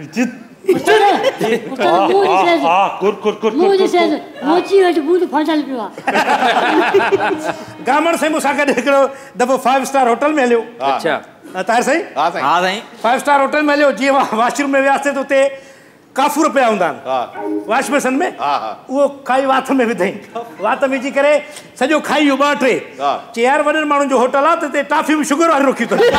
गामण साईं मूंसां गॾु हिकिड़ो दफ़ो फाइव स्टार होटल में हलियो अच्छा ताहिर साईं हा साईं फाइव स्टार होटल में हलियो जीअं वॉशरूम में वियासीं त उते काफूर पिया हूंदा आहिनि वॉश बेसन में उहो खाई वात में विधई वात में विझी करे सॼो खाई वियो ॿ टे चई यार वॾनि माण्हुनि जो होटल आहे त हिते टाफी बि शुगर वारी रोकी अथनि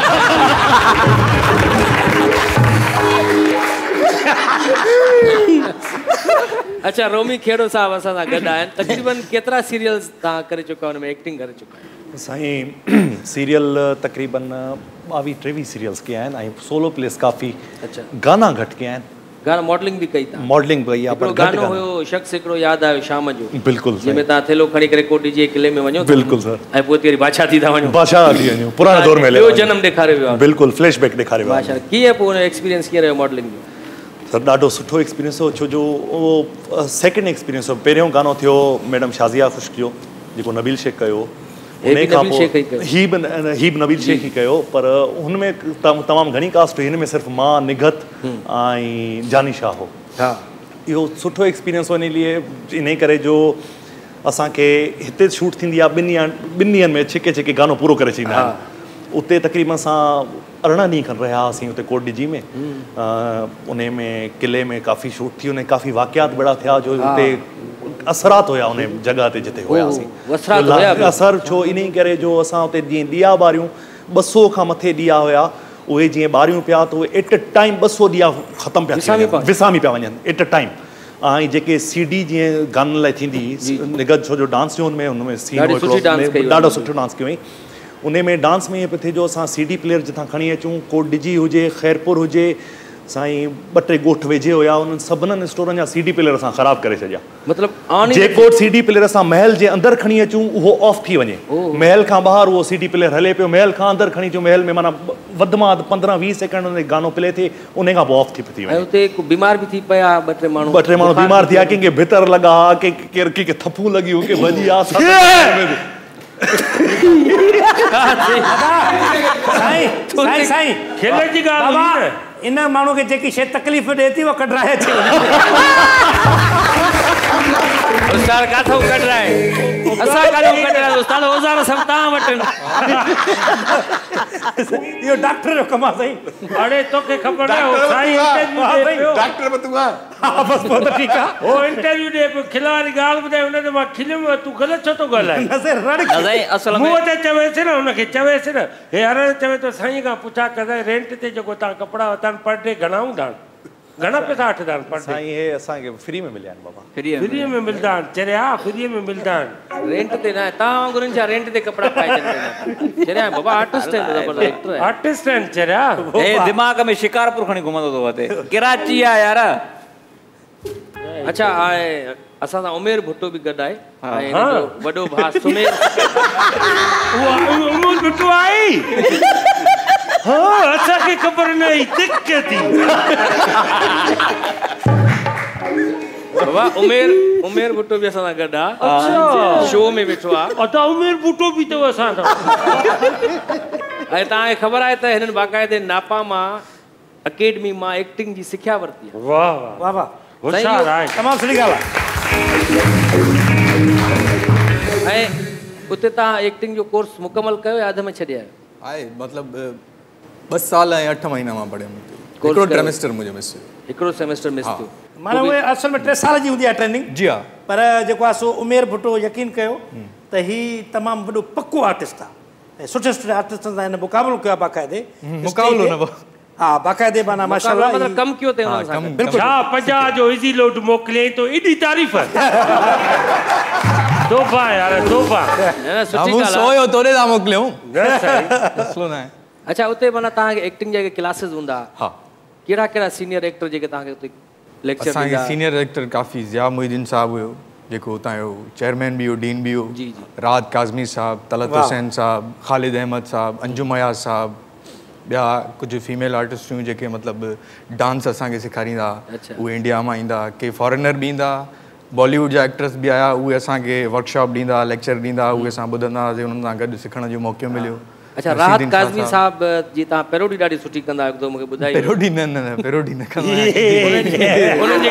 अच्छा रोमी खेड़ो साहब असां सां गॾु आहिनि तक़रीबन केतिरा सीरियल्स तव्हां करे चुका हुन में एक्टिंग करे चुका आहियो साईं सीरियल तक़रीबन ॿावीह टेवीह सीरियल्स कया आहिनि ऐं सोलो प्लेस काफ़ी अच्छा गाना घटि कया आहिनि गाना मॉडलिंग बि कई था मॉडलिंग कई आहे पर हिकिड़ो गानो हुयो शख़्स हिकिड़ो यादि आयो शाम जो बिल्कुलु जंहिंमें तव्हां थेलो खणी करे कोटी जे किले में वञो बिल्कुलु सर ऐं पोइ वरी बादशाह थी था वञो बादशाह थी वञो पुराणे दौर में ॿियो जनम ॾेखारियो वियो आहे बिल्कुलु फ्लैशबैक ॾेखारियो आहे बादशाह कीअं पोइ हुन एक्सपीरियंस कीअं रहियो मॉडलिंग जो सर ॾाढो सुठो एक्सपीरियंस हो छो जो उहो सेकेंड एक्सपीरियंस हो पहिरियों गानो थियो मैडम शाज़िया ख़ुशि जो जेको नबील शेख कयो उन खां पोइ ही बि ही बि नबील शेख ई कयो पर हुनमें तमामु घणी कास्ट हुई हिन में सिर्फ़ु मां निगत ऐं जानी शाह हो हा इहो सुठो एक्सपीरियंस हो इन लिए इन करे जो असांखे हिते शूट थींदी आहे ॿिनि ॿिनि ॾींहंनि में छिके छिके गानो पूरो करे छॾींदा आहिनि उते तक़रीबन असां अरिड़हं ॾींहं खनि रहिया हुआसीं उते कोट डिजी में उन में किले में काफ़ी शूट थी उन काफ़ी वाक़ियात बड़ा थिया जो उते असरात हुया उन जॻह ते जिते हुयासीं असर छो इन करे जो असां उते जीअं ॾीआ ॿारियूं ॿ सौ खां मथे ॾीआ हुया उहे जीअं ॿारियूं पिया त उहे एट अ टाइम ॿ सौ ॾीआ ख़तमु पिया विसामी पिया वञनि एट अ टाइम ऐं जेके सी डी जीअं गाननि लाइ थींदी निगत छो जो डांस जो हुनमें हुनमें सीन ॾाढो सुठो डांस कयो हुई उन में डांस में ईअं पियो थिए जो असां सी डी प्लेयर जितां खणी अचूं कोट डिजी हुजे ख़ैरपुर हुजे साईं ॿ टे ॻोठ वेझे हुया उन्हनि सभिनीनि स्टोरनि जा सी डी प्लेयर असां ख़राबु करे छॾिया मतिलबु जेको सी डी प्लेयर असां महल जे अंदरि खणी अचूं उहो ऑफ थी वञे महल खां ॿाहिरि उहो सी डी प्लेयर हले पियो महल खां अंदरि खणी अचूं महल में माना वधि मां वधि पंद्रहं वीह सेकेंड उन गानो प्ले थिए उन खां पोइ ऑफ थी थी वञे उते बीमार बि थी पिया ॿ टे माण्हू ॿ टे माण्हू बीमार थिया कंहिंखे भितर लॻा कंहिंखे केरु कंहिंखे थपूं लॻियूं के भॼी आहे साईं साईं खेल जी ॻाल्हि इन माण्हू खे जेकी शइ तकलीफ़ ॾिए थी उहा कढराए अचे उस्ताद काथो कढराए असां काथो कढराए उस्ताद औज़ार सभु तव्हां वटि इहो डॉक्टर जो कमु आहे साईं अड़े तोखे ख़बर आहे हो साईं इंटरव्यू ॾे पियो डॉक्टर बि तूं आहे हा बसि पोइ त ठीकु आहे हो इंटरव्यू ॾे पियो खिलवारी ॻाल्हि ॿुधाए हुन ते मां खिलियुमि तूं ग़लति छो थो ॻाल्हाए असल में मूं ते चवेसि न हुनखे चवेसि न हे हर चवे थो साईं खां पुछा कदां रेंट ते जेको तव्हां कपिड़ा वरिता आहिनि पर डे घणा हूंदा आहिनि घणा पैसा वठंदा आहिनि पर साईं हे असांखे फ्री में मिलिया आहिनि बाबा फ्रीअ में मिलंदा आहिनि चरिया फ्रीअ में मिलंदा आहिनि रेंट ते न तव्हां वांगुरनि छा रेंट ते कपिड़ा पाए छॾींदा चरिया बाबा आर्टिस्ट आहिनि आर्टिस्ट आहिनि चरिया हे दिमाग़ में शिकारपुर खणी घुमंदो थो वते कराची आहे यार अच्छा आहे असां सां उमेर भुट्टो बि गॾु आहे ऐं हिनजो वॾो भाउ सुमेर उमेर भुट्टो आहे हाँ असांखे ख़बर न हुई दिक़त थी बाबा उमेर उमेर भुट्टो बि असां सां गॾु आहे शो में वेठो आहे अदा उमेर भुट्टो बि अथव असां सां ऐं तव्हांखे ख़बर आहे त हिननि बाक़ाइदे नापा मां अकेडमी मां एक्टिंग जी सिखिया वरिती आहे वाह वाह वाह वाह होशियार आहे तमामु सुठी ॻाल्हि आहे ऐं उते तव्हां एक्टिंग जो कोर्स मुकमल कयो या अध में छॾे आयो आहे मतिलबु ॿ साल ऐं अठ महीना मां पढ़ियुमि हिकिड़ो सेमेस्टर मुंहिंजो मिस थियो हिकिड़ो सेमेस्टर मिस थियो माना उहे असल में टे साल जी हूंदी आहे ट्रेनिंग जी हा पर जेको आहे सो उमेर भुट्टो यकीन कयो त हीउ तमामु वॾो पको आर्टिस्ट आहे ऐं सुठे सुठे आर्टिस्टनि सां हिन मुक़ाबिलो कयो आहे बाक़ाइदे मुक़ाबिलो न हा बाक़ाइदे माना माशाल्लाह मतलब कम कयो अथई हुननि सां बिल्कुलु छा पंजाह जो इज़ी लोड मोकिलियईं तो एॾी तारीफ़ तोहफ़ा यार तोहफ़ा सुठी ॻाल्हि सौ जो तोड़े था मोकिलियूं न सही मसलो न आहे अच्छा उते माना तव्हांखे एक्टिंग जा क्लासिस हूंदा हा कहिड़ा कहिड़ा सीनियर एक्टर जेके तव्हांखे उते लेक्चर असांखे सीनियर एक्टर काफ़ी ज़िया मुहिद्दीन साहब हुयो जेको हुतां जो चेयरमैन बि हो डीन बि हो जी जी राहत काज़मी साहब तलत हुसैन साहब ख़ालिद अहमद साहब अंजुम अयाज़ साहब ॿिया कुझु फीमेल आर्टिस्ट हुयूं जेके मतिलबु डांस असांखे सेखारींदा उहे इंडिया मां ईंदा के फॉरेनर बि ईंदा बॉलीवुड जा एक्टर्स बि आया उहे असांखे वर्कशॉप ॾींदा लेक्चर ॾींदा उहे असां ॿुधंदा हुआसीं उन्हनि सां गॾु सिखण जो मौक़ो मिलियो अच्छा राहत काज़मी साहब जी तव्हां पैरोडी ॾाढी सुठी कंदा आहियो त मूंखे ॿुधायो पैरोडी न न न पैरोडी न कंदा उन्हनि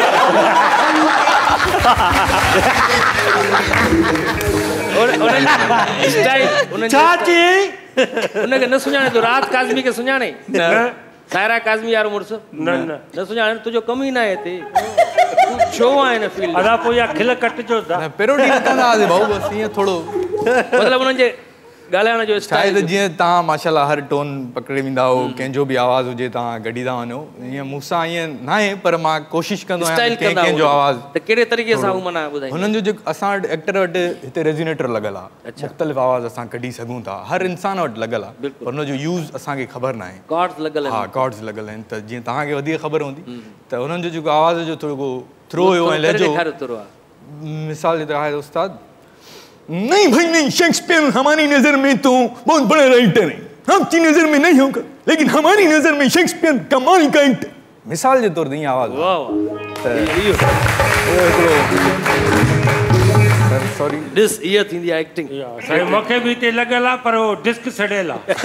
जी स्टाइल छा चई उनखे न सुञाणे तूं राहत काज़मी खे सुञाणे सायरा काज़मी वारो मुड़ुसु न न न सुञाणे तुंहिंजो कमु ई न आहे हिते तूं छो आहे हिन फील्ड अदा पोइ इहा खिल कटिजो था पैरोडी न कंदा हुआसीं भाऊ बसि ईअं थोरो मतिलबु उन्हनि जे ॻाल्हाइण जो छा आहे त जीअं तव्हां माशाल्लाह हर टोन पकिड़े वेंदा हो कंहिंजो बि आवाज़ु हुजे तव्हां गॾी था वञो ईअं मूंसां ईअं न आहे पर मां कोशिशि कंदो आहियां कंहिं कंहिंजो आवाज़ु त कहिड़े तरीक़े सां हू माना ॿुधाए हुननि जो जेको असां वटि एक्टर वटि हिते रेज़ोनेटर लॻल आहे मुख़्तलिफ़ आवाज़ असां कढी सघूं था हर इंसान वटि लॻल आहे पर हुनजो यूज़ असांखे ख़बर न आहे कॉर्ड्स लॻल हा कॉर्ड्स लॻल आहिनि त जीअं तव्हांखे वधीक ख़बर हूंदी त हुननि जो जेको आवाज़ जो थोरो थ्रो हुयो ऐं लहजो मिसाल जे तौर ते उस्ताद नहीं भाई नहीं शेक्सपियर हमारी नजर में तो बहुत बड़ा राइटर है आपकी नजर में नहीं होगा लेकिन हमारी नजर में शेक्सपियर कमाल का एक्टर मिसाल जे तौर ते ईअं आवाज़ सॉरी डिस इहा थींदी आहे एक्टिंग साईं मूंखे बि हिते लॻल आहे पर उहो डिस्क सड़ियल आहे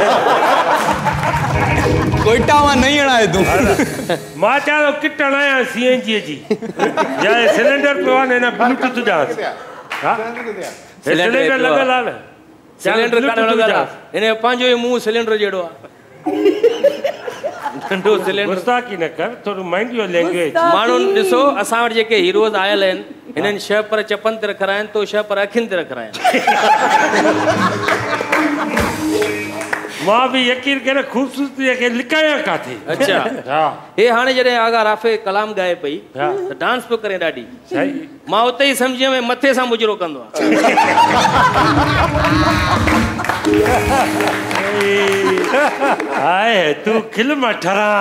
कोयटा मां नहीं हणाए तूं मां चवां थो किट हणायां सी एन जी जी या सिलेंडर पियो आहे न ब्लूटूथ जा सिलेंडर लॻल आहे न सिलेंडर काॾे लॻल आहे हिन जो पंहिंजो ई मुंहुं सिलेंडर जहिड़ो आहे नंढो सिलेंडर गुस्ताखी न कर थोरो माइंड योर लैंग्वेज माण्हुनि ॾिसो असां वटि जेके हीरोज़ आयल आहिनि हिननि छह पर चपनि ते रखिया आहिनि तो छह पर अखियुनि ते रखिया आहिनि मां बि यकीन करे ख़ूबसूरती खे लिकायां काथे अच्छा हा हे हाणे जॾहिं आगा राफ़े कलाम ॻाए पई त डांस पियो करे ॾाढी सही मां उते ई सम्झी वियुमि मथे सां मुजरो कंदो आहे हाय तूं खिल मां ठरा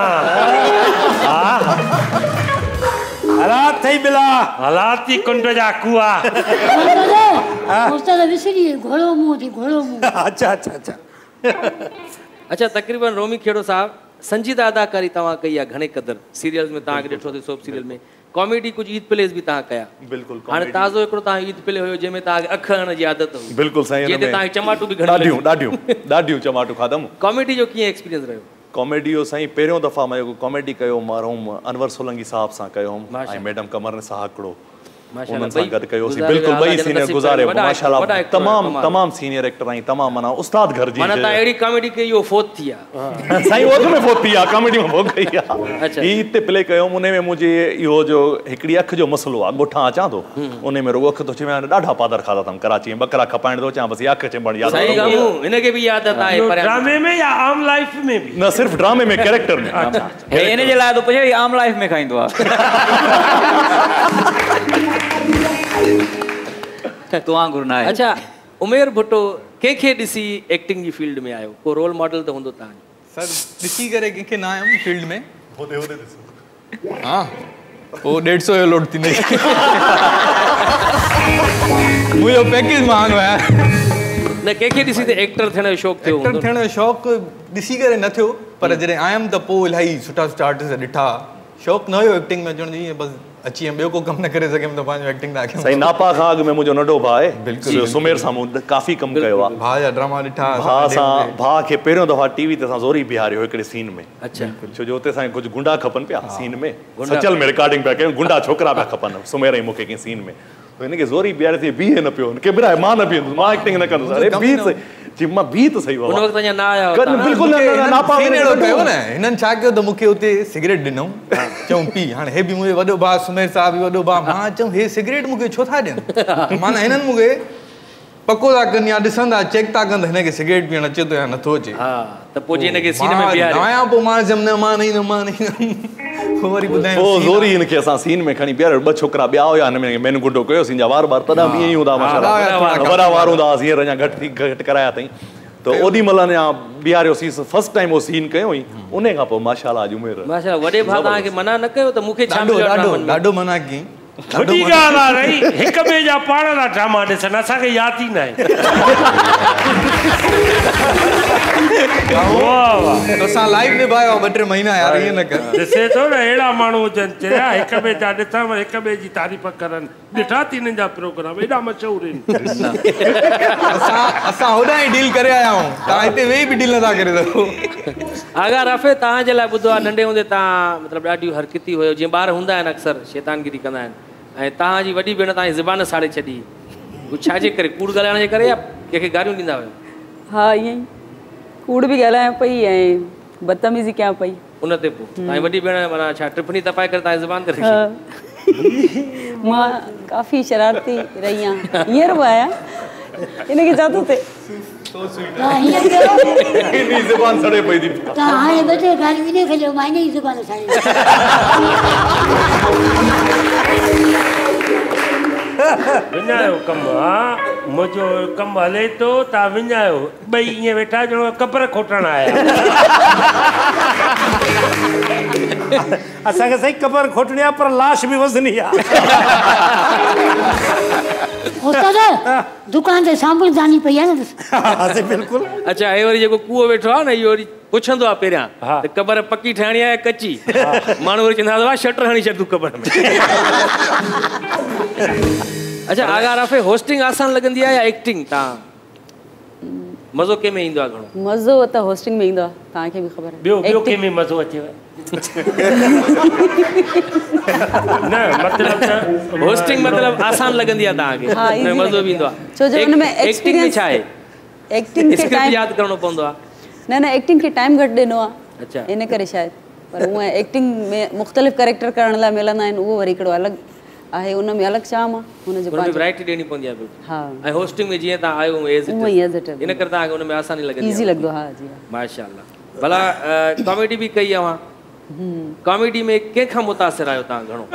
हालात थई बिला हालात ई कुंड जा कुआ उस्ताद विसरी घोड़ो मुंहुं थी घोड़ो मुंहुं अच्छा अच्छा अच्छा अच्छा तक़रीबन रोमी खेड़ो साहब संजीदा अदाकारी तव्हां कई आहे घणे क़दुरु सीरियल्स में तव्हांखे ॾिठो अथई सोप सीरियल में कॉमेडी कुझु ईद प्लेस बि तव्हां कया बिल्कुलु हाणे ताज़ो हिकिड़ो तव्हां ईद प्ले हुयो जंहिंमें तव्हांखे अख हणण जी आदत हुई बिल्कुलु साईं जंहिं ते तव्हांखे चमाटू बि घणा ॾाढियूं ॾाढियूं ॾाढियूं चमाटू खाधमि कॉमेडी जो कीअं एक्सपीरियंस रहियो कॉमेडी जो साईं पहिरियों दफ़ा मां जेको कॉमेडी कयो मरहूम अनवर सोलंकी साहब सां कयो हुउमि ऐं मैडम कमर निसा हिकिड़ो उन्हनि सां गॾु कयोसीं बिल्कुलु ॿई सीनियर गुज़ारे माशाल्लाह तमामु तमामु सीनियर एक्टर आहीं तमामु माना उस्ताद घर जी माना तव्हां अहिड़ी कॉमेडी कई इहो फोत थी आहे साईं ओघ में फोत थी आहे कॉमेडी में फोत कई आहे हीअ हिते प्ले कयो उन में मुंहिंजे इहो जो हिकिड़ी अखि जो मसइलो आहे ॻोठां अचां थो उन में रुॻो अखि थो अचे ॾाढा पादर खाधा अथमि कराची में ॿकरा खपाइण थो अचां बसि इहा अखि चिंबण यादि हिनखे बि आदत आहे ड्रामे में या आम लाइफ में बि न सिर्फ़ु ड्रामे में कैरेक्टर में हिन जे लाइ थो पुछे आम लाइफ में खाईंदो आहे तूं वांगुरु न आहे अच्छा उमेर भुट्टो कंहिंखे ॾिसी एक्टिंग जी फील्ड में आयो को रोल मॉडल त हूंदो तव्हांजो सर ॾिसी करे कंहिंखे न आयुमि फील्ड में हा पोइ ॾेढ सौ जो लोड थींदे मुंहिंजो पैकेज महांगो आहे न कंहिंखे ॾिसी त एक्टर थियण जो शौक़ु थियो एक्टर थियण जो शौक़ु ॾिसी करे न थियो पर जॾहिं आयुमि त पोइ इलाही सुठा सुठा आर्टिस्ट ॾिठा शौक़ु न हुयो एक्टिंग में अचण जी बसि अची वियमि ॿियो को कमु न करे सघियमि त पंहिंजो एक्टिंग था कयूं साईं नापा खां अॻु में मुंहिंजो नंढो भाउ आहे बिल्कुलु सुमेर सां मूं काफ़ी कमु कयो आहे भाउ जा ड्रामा ॾिठा भाउ सां भाउ खे पहिरियों दफ़ा टीवी ते असां ज़ोरी बिहारियो हिकिड़े सीन में अच्छा छो जो हुते असांखे कुझु गुंडा खपनि पिया सीन में सचल में रिकॉर्डिंग पिया कयूं गुंडा छोकिरा पिया खपनि सुमेर ऐं मूंखे कंहिं सीन में हिनखे ज़ोरी बिहारे थी बीहे न पियो के ॿुधाए मां न बीहंदुसि मां एक्टिंग न कंदुसि अरे बीह सही जी मां बीह त सही हुन वक़्तु अञा न आया बिल्कुलु कयो न हिननि छा कयो त मूंखे हुते सिगरेट ॾिनऊं चऊं पी हाणे हे बि मुंहिंजो वॾो भाउ सुमेर साहिबु वॾो भाउ मां चऊं हे सिगरेट मूंखे छो था ॾियनि माना हिननि मूंखे पको था कनि या ॾिसंदा चेक था कनि त हिनखे सिगरेट पीअणु अचे थो या नथो अचे हा त पोइ हिनखे सीन में बिहारियो आहियां पोइ मां चयमि न मां न मां न वरी ॿुधायो पोइ ज़ोरी हिनखे असां सीन में खणी ॿीहर ॿ छोकिरा ॿिया हुया हिन में मैन गुंडो कयोसीं जा वार वार तॾहिं बि ईअं ई हूंदा हुआ वॾा वार हूंदा हुआसीं हींअर अञा घटि थी घटि कराया अथई त ओॾी महिल अञा बीहारियोसीं फस्ट टाइम उहो सीन कयो हुई उन खां पोइ माशाल्लाह अॼु उमेर माशाल्लाह वॾे भाउ तव्हांखे मना न कयो त मूंखे छा ॾाढो ॾाढो मना कई वॾी ॻाल्हि आहे रही हिक ॿिए जा पाण था ड्रामा ॾिसनि असांखे यादि ई न आहे असां लाइव निभायो ॿ टे महीना यार ईअं न कर ॾिसे थो न अहिड़ा माण्हू हुजनि चया हिक ॿिए जा ॾिसण हिक ॿिए जी तारीफ़ करनि ॾिठा थी हिननि जा प्रोग्राम एॾा मशहूरु आहिनि असां असां होॾां ई डील करे आया आहियूं तव्हां हिते वेही बि डील नथा करे सघो आगा रफ़े तव्हांजे लाइ ॿुधो आहे नंढे हूंदे तव्हां मतिलबु ॾाढियूं हरकती हुयो जीअं ॿार हूंदा आहिनि अक्सर शैतानगिरी कंदा आहिनि ऐं तव्हांजी वॾी भेण तव्हांजी ज़बान साड़े छॾी उहो छाजे करे कूड़ ॻाल्हाइण जे करे या कंहिंखे गारियूं ॾींदा हुयो हा ईअं ई कूड़ बि ॻाल्हायां पई ऐं बदतमीज़ी कयां पई उन ते पोइ तव्हांजी वॾी भेण माना छा टिप्पणी तपाए करे तव्हांजी ज़बान ते रखी मां काफ़ी शरारती रही आहियां हींअर बि आहियां हिनखे छा थो थिए ज़बान सड़े पई थी तव्हां हाणे ॿ टे ॻाल्हियूं इन खे ॾियो मां इन जी ज़बान साड़ी विञायो कमु हा मुंहिंजो कमु हले थो तव्हां विञायो ॿई ईअं वेठा ॼणो कबर खोटण आया असांखे साईं कबर खोटणी आहे पर लाश बि वज़नी आहे उस्ताद दुकान ते साबुण दानी पई आहे न बिल्कुलु अच्छा हे वरी जेको कूओ वेठो आहे न इहो वरी पुछंदो आहे पहिरियां त कबर पकी ठाहिणी आहे कची माण्हू वरी चवंदा हुआ शटर हणी छॾ तूं कबर में अच्छा आगा रफ़े होस्टिंग आसान लॻंदी आहे या एक्टिंग तव्हां मज़ो कंहिंमें ईंदो आहे घणो मज़ो त होस्टिंग में ईंदो आहे तव्हांखे बि ख़बर आहे ॿियो ॿियो कंहिंमें मज़ो अचेव न मतिलबु होस्टिंग मतिलबु आसान लॻंदी आहे तव्हांखे मज़ो बि ईंदो आहे छो जो हुन में एक्टिंग में छा आहे एक्टिंग खे टाइम यादि करणो पवंदो आहे न न एक्टिंग खे टाइम घटि ॾिनो आहे अच्छा इन करे शायदि पर हूअं एक्टिंग में मुख़्तलिफ़ कैरेक्टर करण लाइ मिलंदा आहिनि उहो वरी हिकिड़ो अलॻि आहे उन में अलॻि शाम आहे हुनजो वैरायटी ॾियणी पवंदी आहे हा ऐं होस्टिंग में जीअं तव्हां आयो एज़ उहो ई एज़ इट इन करे तव्हांखे हुन में आसानी लॻंदी ईज़ी लॻंदो हा जी माशाल्लाह भला कॉमेडी बि कई आहे कॉमेडी में कंहिंखां मुतासिर आहियो तव्हां घणो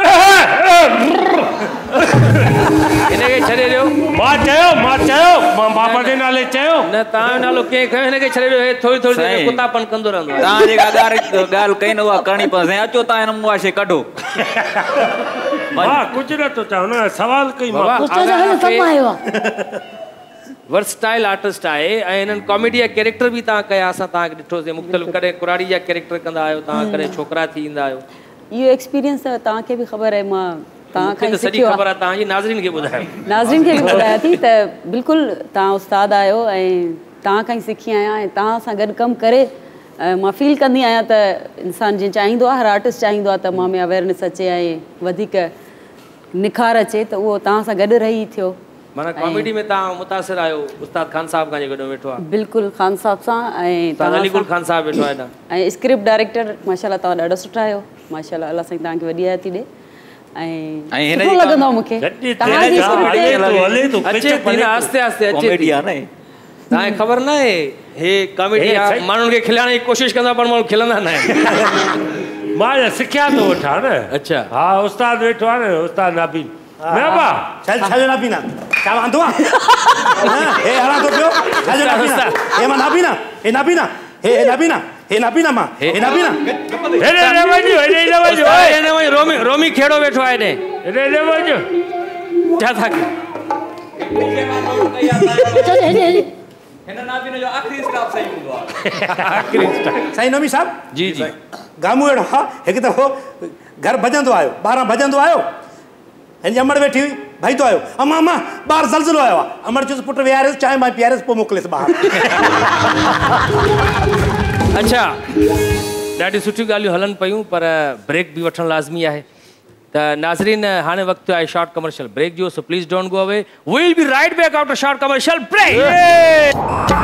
हिनखे छॾे ॾियो मां चयो मां चयो मां बाबा जे नाले चयो न तव्हांजो नालो कंहिं खयो हिनखे छॾे ॾियो हे थोरी थोरी देरि कुतापन कंदो रहंदो आहे तव्हां जेका ॻाल्हि ॻाल्हि कई न उहा करणी पवंदी अचो तव्हां हिन मूं शइ कढो मां कुझु नथो चवां न सवाल कई वर्सटाइल आर्टिस्ट आहे ऐं हिननि कॉमेडी जा कैरेक्टर बि तव्हां कया असां तव्हांखे ॾिठोसीं मुख़्तलिफ़ कॾहिं कुराड़ी जा कैरेक्टर कंदा आहियो तव्हां कॾहिं छोकिरा थी ईंदा आहियो इहो एक्सपीरियंस त तव्हांखे बि ख़बर आहे मां तव्हां खां सॼी ख़बर आहे तव्हांजी नाज़रीन खे ॿुधायो नाज़रीन खे बि ॿुधायां थी त बिल्कुलु तव्हां उस्ताद आहियो ऐं तव्हां खां ई सिखी आहियां ऐं तव्हां सां गॾु कमु करे मां फील कंदी आहियां त इंसानु जीअं चाहींदो आहे हर आर्टिस्ट चाहींदो आहे त मां में अवेयरनेस अचे ऐं वधीक निखार अचे त उहो तव्हां सां गॾु रही थियो। माना कॉमेडी में तव्हां मुतासिर आहियो उस्ताद खान साहब खां जेको वेठो आहे। बिल्कुलु खान साहब सां ऐं अलीगुल खान साहब वेठो आहे ऐं स्क्रिप्ट डायरेक्टर माशाल्लाह तव्हां ॾाढो सुठा आहियो माशाल्लाह। अल्लाह साईं तव्हांखे वॾी हयाती ॾे ऐं सुठो लॻंदो मूंखे तव्हांजी आस्ते आस्ते कॉमेडी आहे न तव्हांखे ख़बर न आहे हे कॉमेडी आहे माण्हुनि खे खिलाइण जी कोशिशि कंदा पर माण्हू खिलंदा न आहिनि। मां सिखिया थो वठां न। अच्छा हा उस्ताद वेठो आहे न उस्ताद नाबीन नाबा चल छाजो ना पीना छा वांदो आहे हे हला तो पियो छाजो ना पीना हे मां ना पीना हे ना पीना हे ना पीना हे ना पीना मां हे ना पीना हे रे रे वजो हे रे वजो हे ने वजो रोमी रोमी खेड़ो वेठो आहे ने रे रे वजो छा था चल हे हे हिन ना पीना जो आखिरी स्टॉप सही हूंदो आहे। आखिरी स्टॉप साईं नमी साहब जी जी गामू अहिड़ो हा हिकु दफ़ो घर भॼंदो आयो ॿारहं भॼंदो आयो हिन अमड़ वेठी हुई भाई तो आयो अम्मा अम्मा ॿार ज़लज़लो आयो आहे अमड़ चयोसि पुटु विहारियोसि चांहि मां पीआरियोसि पोइ मोकिलियसि ॿाहिरि। अच्छा ॾाढी सुठियूं ॻाल्हियूं हलनि पियूं पर ब्रेक बि वठणु लाज़मी आहे त नाज़रीन हाणे वक़्तु आहे शॉर्ट कमर्शियल ब्रेक जो so please don't go away we will be right back after short commercial break.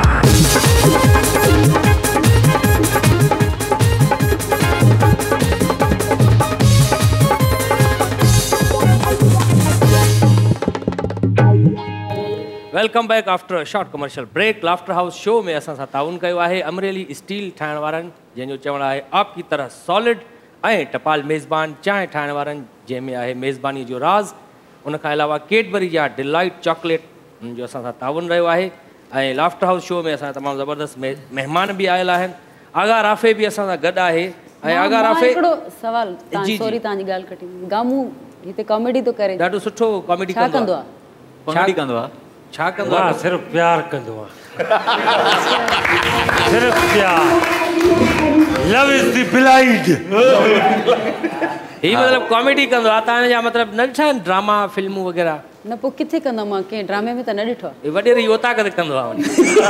Welcome back after short commercial break laughter house show में असां सां ताउन कयो आहे अमरेली स्टील ठाहिण वारनि जंहिंजो चवणु आहे आपकी तरह सॉलिड ऐं टपाल मेज़बान चांहि ठाहिण वारनि जंहिंमें आहे मेज़बानी जो राज़ उन खां अलावा कैडबरी जा डिलाइट चॉकलेट हुन जो असां सां ताउन रहियो आहे ऐं लाफ्टर हाउस शो में असां तमामु ज़बरदस्त महिमान बि आयल आहिनि आगा राफ़े बि असां सां गॾु आहे ऐं आगा राफ़े हिकिड़ो सवाल सॉरी तव्हांजी ॻाल्हि कटी गामू हिते कॉमेडी थो करे ॾाढो सुठो कॉमेडी छा कंदो आहे कॉमेडी कंदो आहे छा कंदो आहे सिर्फ़ु प्यार कंदो आहे सिर्फ़ु प्यार लव इज द ब्लाइंड ही मतलब कॉमेडी कंदो आहे तव्हां जा मतिलबु न ॾिठा आहिनि ड्रामा फिल्मूं वग़ैरह न पोइ किथे कंदो मां कंहिं ड्रामे में त न ॾिठो आहे वॾेरी योता करे कंदो आहे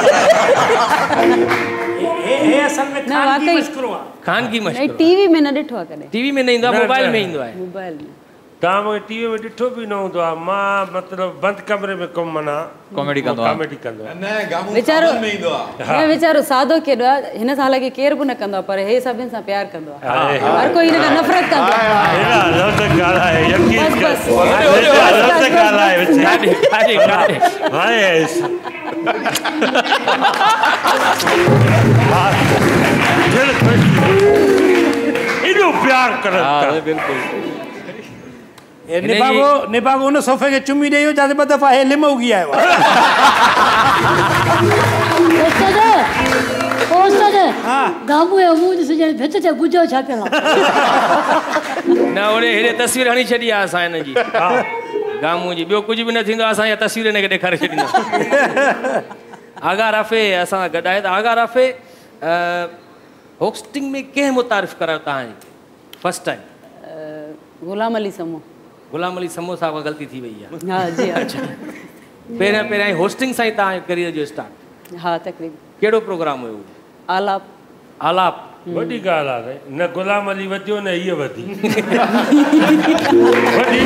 हे असल में खानगी मशकरो आहे खानगी मशकरो टीवी में न ॾिठो आहे कॾहिं टीवी में न ईंदो आहे मोबाइल में ईंदो आहे मोबाइल में तव्हां मूंखे टीवी में ॾिठो बि न हूंदो आहे मां मतिलबु बंदि कमरे में कमु माना कॉमेडी कंदो आहे कॉमेडी कंदो आहे वीचारो न वीचारो सादो केॾो आहे हिन सां हालांकि केर बि न कंदो आहे पर हे सभिनि सां प्यार कंदो आहे हर कोई हिन खां नफ़रत कंदो एॾो प्यार करनि बिल्कुलु निभागो निभागो उन सोफे खे चुमी ॾेयो जिते ॿ दफ़ा हे लिम उगी आयो आहे गामू जो मुंहुं ॾिस ॼण भित ते गुजो छा पियो न ओड़े हेॾे तस्वीर हणी छॾी आहे असां हिन जी गामू जी ॿियो कुझु बि न थींदो आहे असां इहा तस्वीर हिनखे ॾेखारे छॾींदा आगा राफ़े असां गॾु आहे त आगा राफ़े होस्टिंग में कंहिं मुतारिफ़ करायो तव्हांजी फर्स्ट टाइम गुलाम अली समो गुलाम अली समो साहब खां ग़लती थी वई आहे हा जी अच्छा पहिरियां पहिरियां होस्टिंग सां ई तव्हांजो करियर जो स्टार्ट हा तकरीबन कहिड़ो प्रोग्राम हुयो आलाप आलाप वॾी ॻाल्हि आहे न गुलाम अली वधियो न हीअ वधी वॾी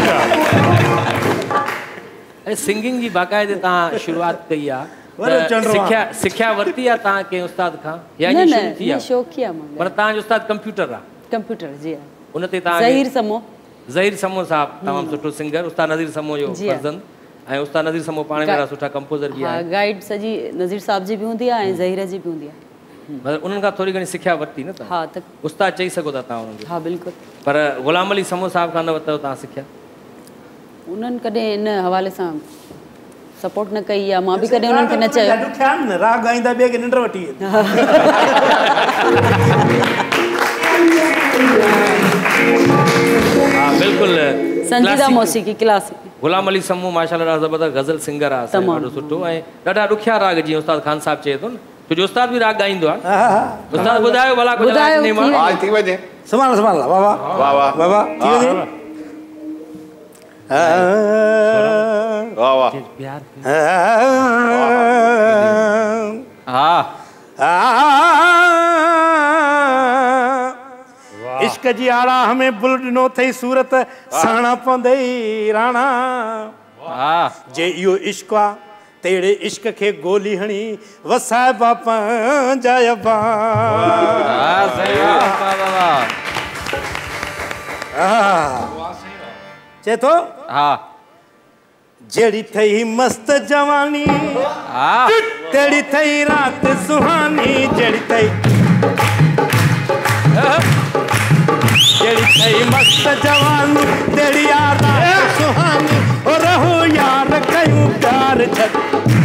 ॻाल्हि सिंगिंग जी बाक़ाइदे तव्हां शुरूआत कई आहे सिखिया सिखिया वरिती आहे तव्हां कंहिं उस्ताद खां या न शुरू थी न आहे शौक़िया मां पर तव्हांजो उस्ताद कंप्यूटर आहे कंप्यूटर जी हा उन ते तव्हां ज़हीर समो ज़हीर समो साहब तमामु सुठो सिंगर उस्ताद नज़ीर समो जो फर्ज़ंद ऐं उस्ताद नज़ीर समो पाण में सुठा कंपोज़र बि हा आहिनि गाइड सॼी नज़ीर साहब जी बि हूंदी आहे ऐं ज़हीर जी बि हूंदी आहे मतिलबु उन्हनि खां थोरी घणी सिखिया वरिती न तव्हां हा त उस्ताद चई सघो था तव्हां उन्हनि खे हा बिल्कुलु पर ग़ुलाम अली समो साहब खां न वरितव तव्हां सिखिया उन्हनि कॾहिं इन हवाले सां सपोर्ट न कई आहे मां बि कॾहिं उन्हनि खे न चयो थिया न राग गाईंदा ॿिए खे निंड वठी हा बिल्कुलु संजीदा मौसीक़ी क्लासिक ग़ुलाम अली समो माशाल्लाह ॾाढो ज़बरदस्त गज़ल सिंगर आहे ॾाढो सुठो ऐं ॾाढा ॾुखिया राग जीअं उस्ताद खान साहब चए थो न छोजो उस्ताद बि राग ॻाईंदो आहे उस्ताद ॿुधायो भला कुझु आज थी वञे संभाल संभाल वाह वाह वाह वाह वाह वाह थी वञे वाह वाह हा इश्क इश्क जी आड़ा हमें बुल ॾिनो अथई सूरत साणा पवंदई राणा जे इहो इश्क आहे तेड़े इश्क खे गोली हणी वसाए बापा जायबा चए थो जहिड़ी थई मस्त जवानी तेड़ी थई रात सुहानी जहिड़ी थई जहिड़ी थई मस्त जवानी तेड़ी रात सुहानी ओ रहो यार कयूं प्यार छॾ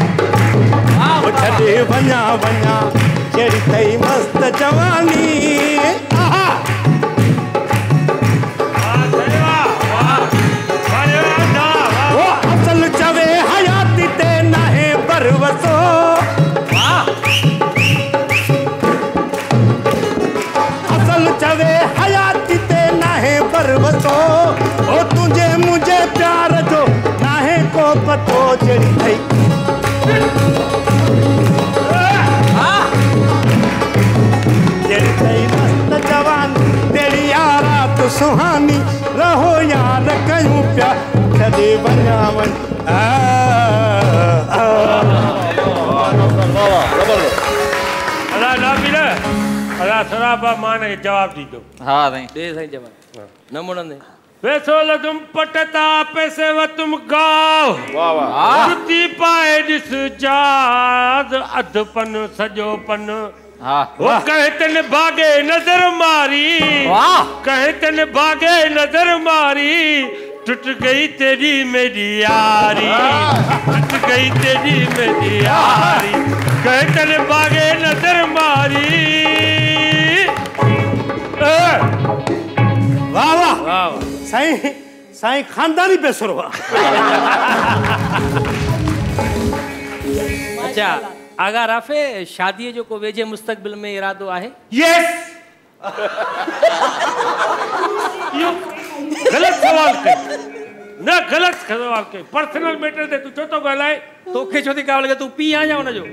छॾे वञा वञा जहिड़ी थई मस्त जवानी असल चवे हयाती ते नाहे बरवसो असल चवे हयाती ते नाहे बरवसो ओ तुझे मुझे प्यार जो नाहे को पतो जड़ी थई जड़ी थई मस्त जवान तेरी यारात सुहानी रहो यार कयूं प्यार छॾे वञा वञ अला नाबीर अला सराबा मान के जवाब दीजो हाँ साईं दे साईं जवाब न मुड़ंदे पैसो लदुम पटता पैसे वतुम गाओ वाह वाह जुती पाए दिस जाद अध पन सजो पन हाँ वो कहे तन भागे नजर मारी वाह कहे तन भागे नजर मारी टूट गई तेरी मेरी यारी टूट गई तेरी मेरी यारी कहे तन भागे नजर मारी वाह वाह वाह साईं साईं खानदानी पैसो अच्छा आगा राफे शादी जो को वेझे मुस्तकबिल में इरादो आहे यस यो गलत सवाल के न गलत सवाल के पर्सनल मैटर दे तू छो तो गलाए तोखे छो थी का लगे तू पी आ जा उन जो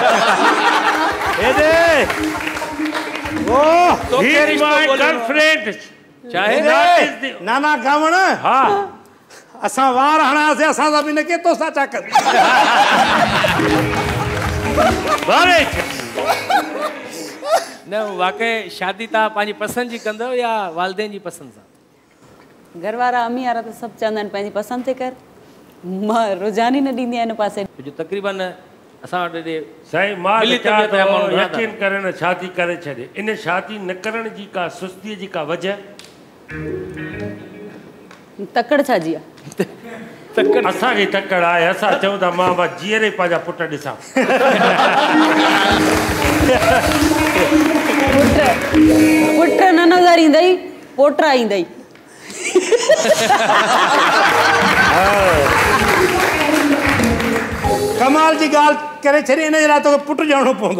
ए दे ओ तो ही इज माय गर्लफ्रेंड चाहे नाना गावण हां असां वार हणा से असां दा भी न के तो साचा कर बारे न वाकई शादी ता पांजी पसंद जी कंदो या वालदेन जी पसंद सा घरवारा अमी वारा तो सब चवंदा आहिनि पंहिंजी पसंद ते कर मां रुझान ई न ॾींदी आहियां इन पासे जो तकरीबन असां वटि साईं मां मिली तबियत जा माण्हू रहंदा। यकीन करे न शादी करे छॾे इन शादी न करण जी का सुस्तीअ जी का वजह तकड़ छा जी आहे असांखे तकड़ आहे असां चऊं था मां बस जीअरे पंहिंजा पुट ॾिसां पुट न नज़र ईंदई पोटा ईंदई कमाल जी ॻाल्हि करे छॾी इन जे लाइ तोखे पुटु ॼणो पवंदो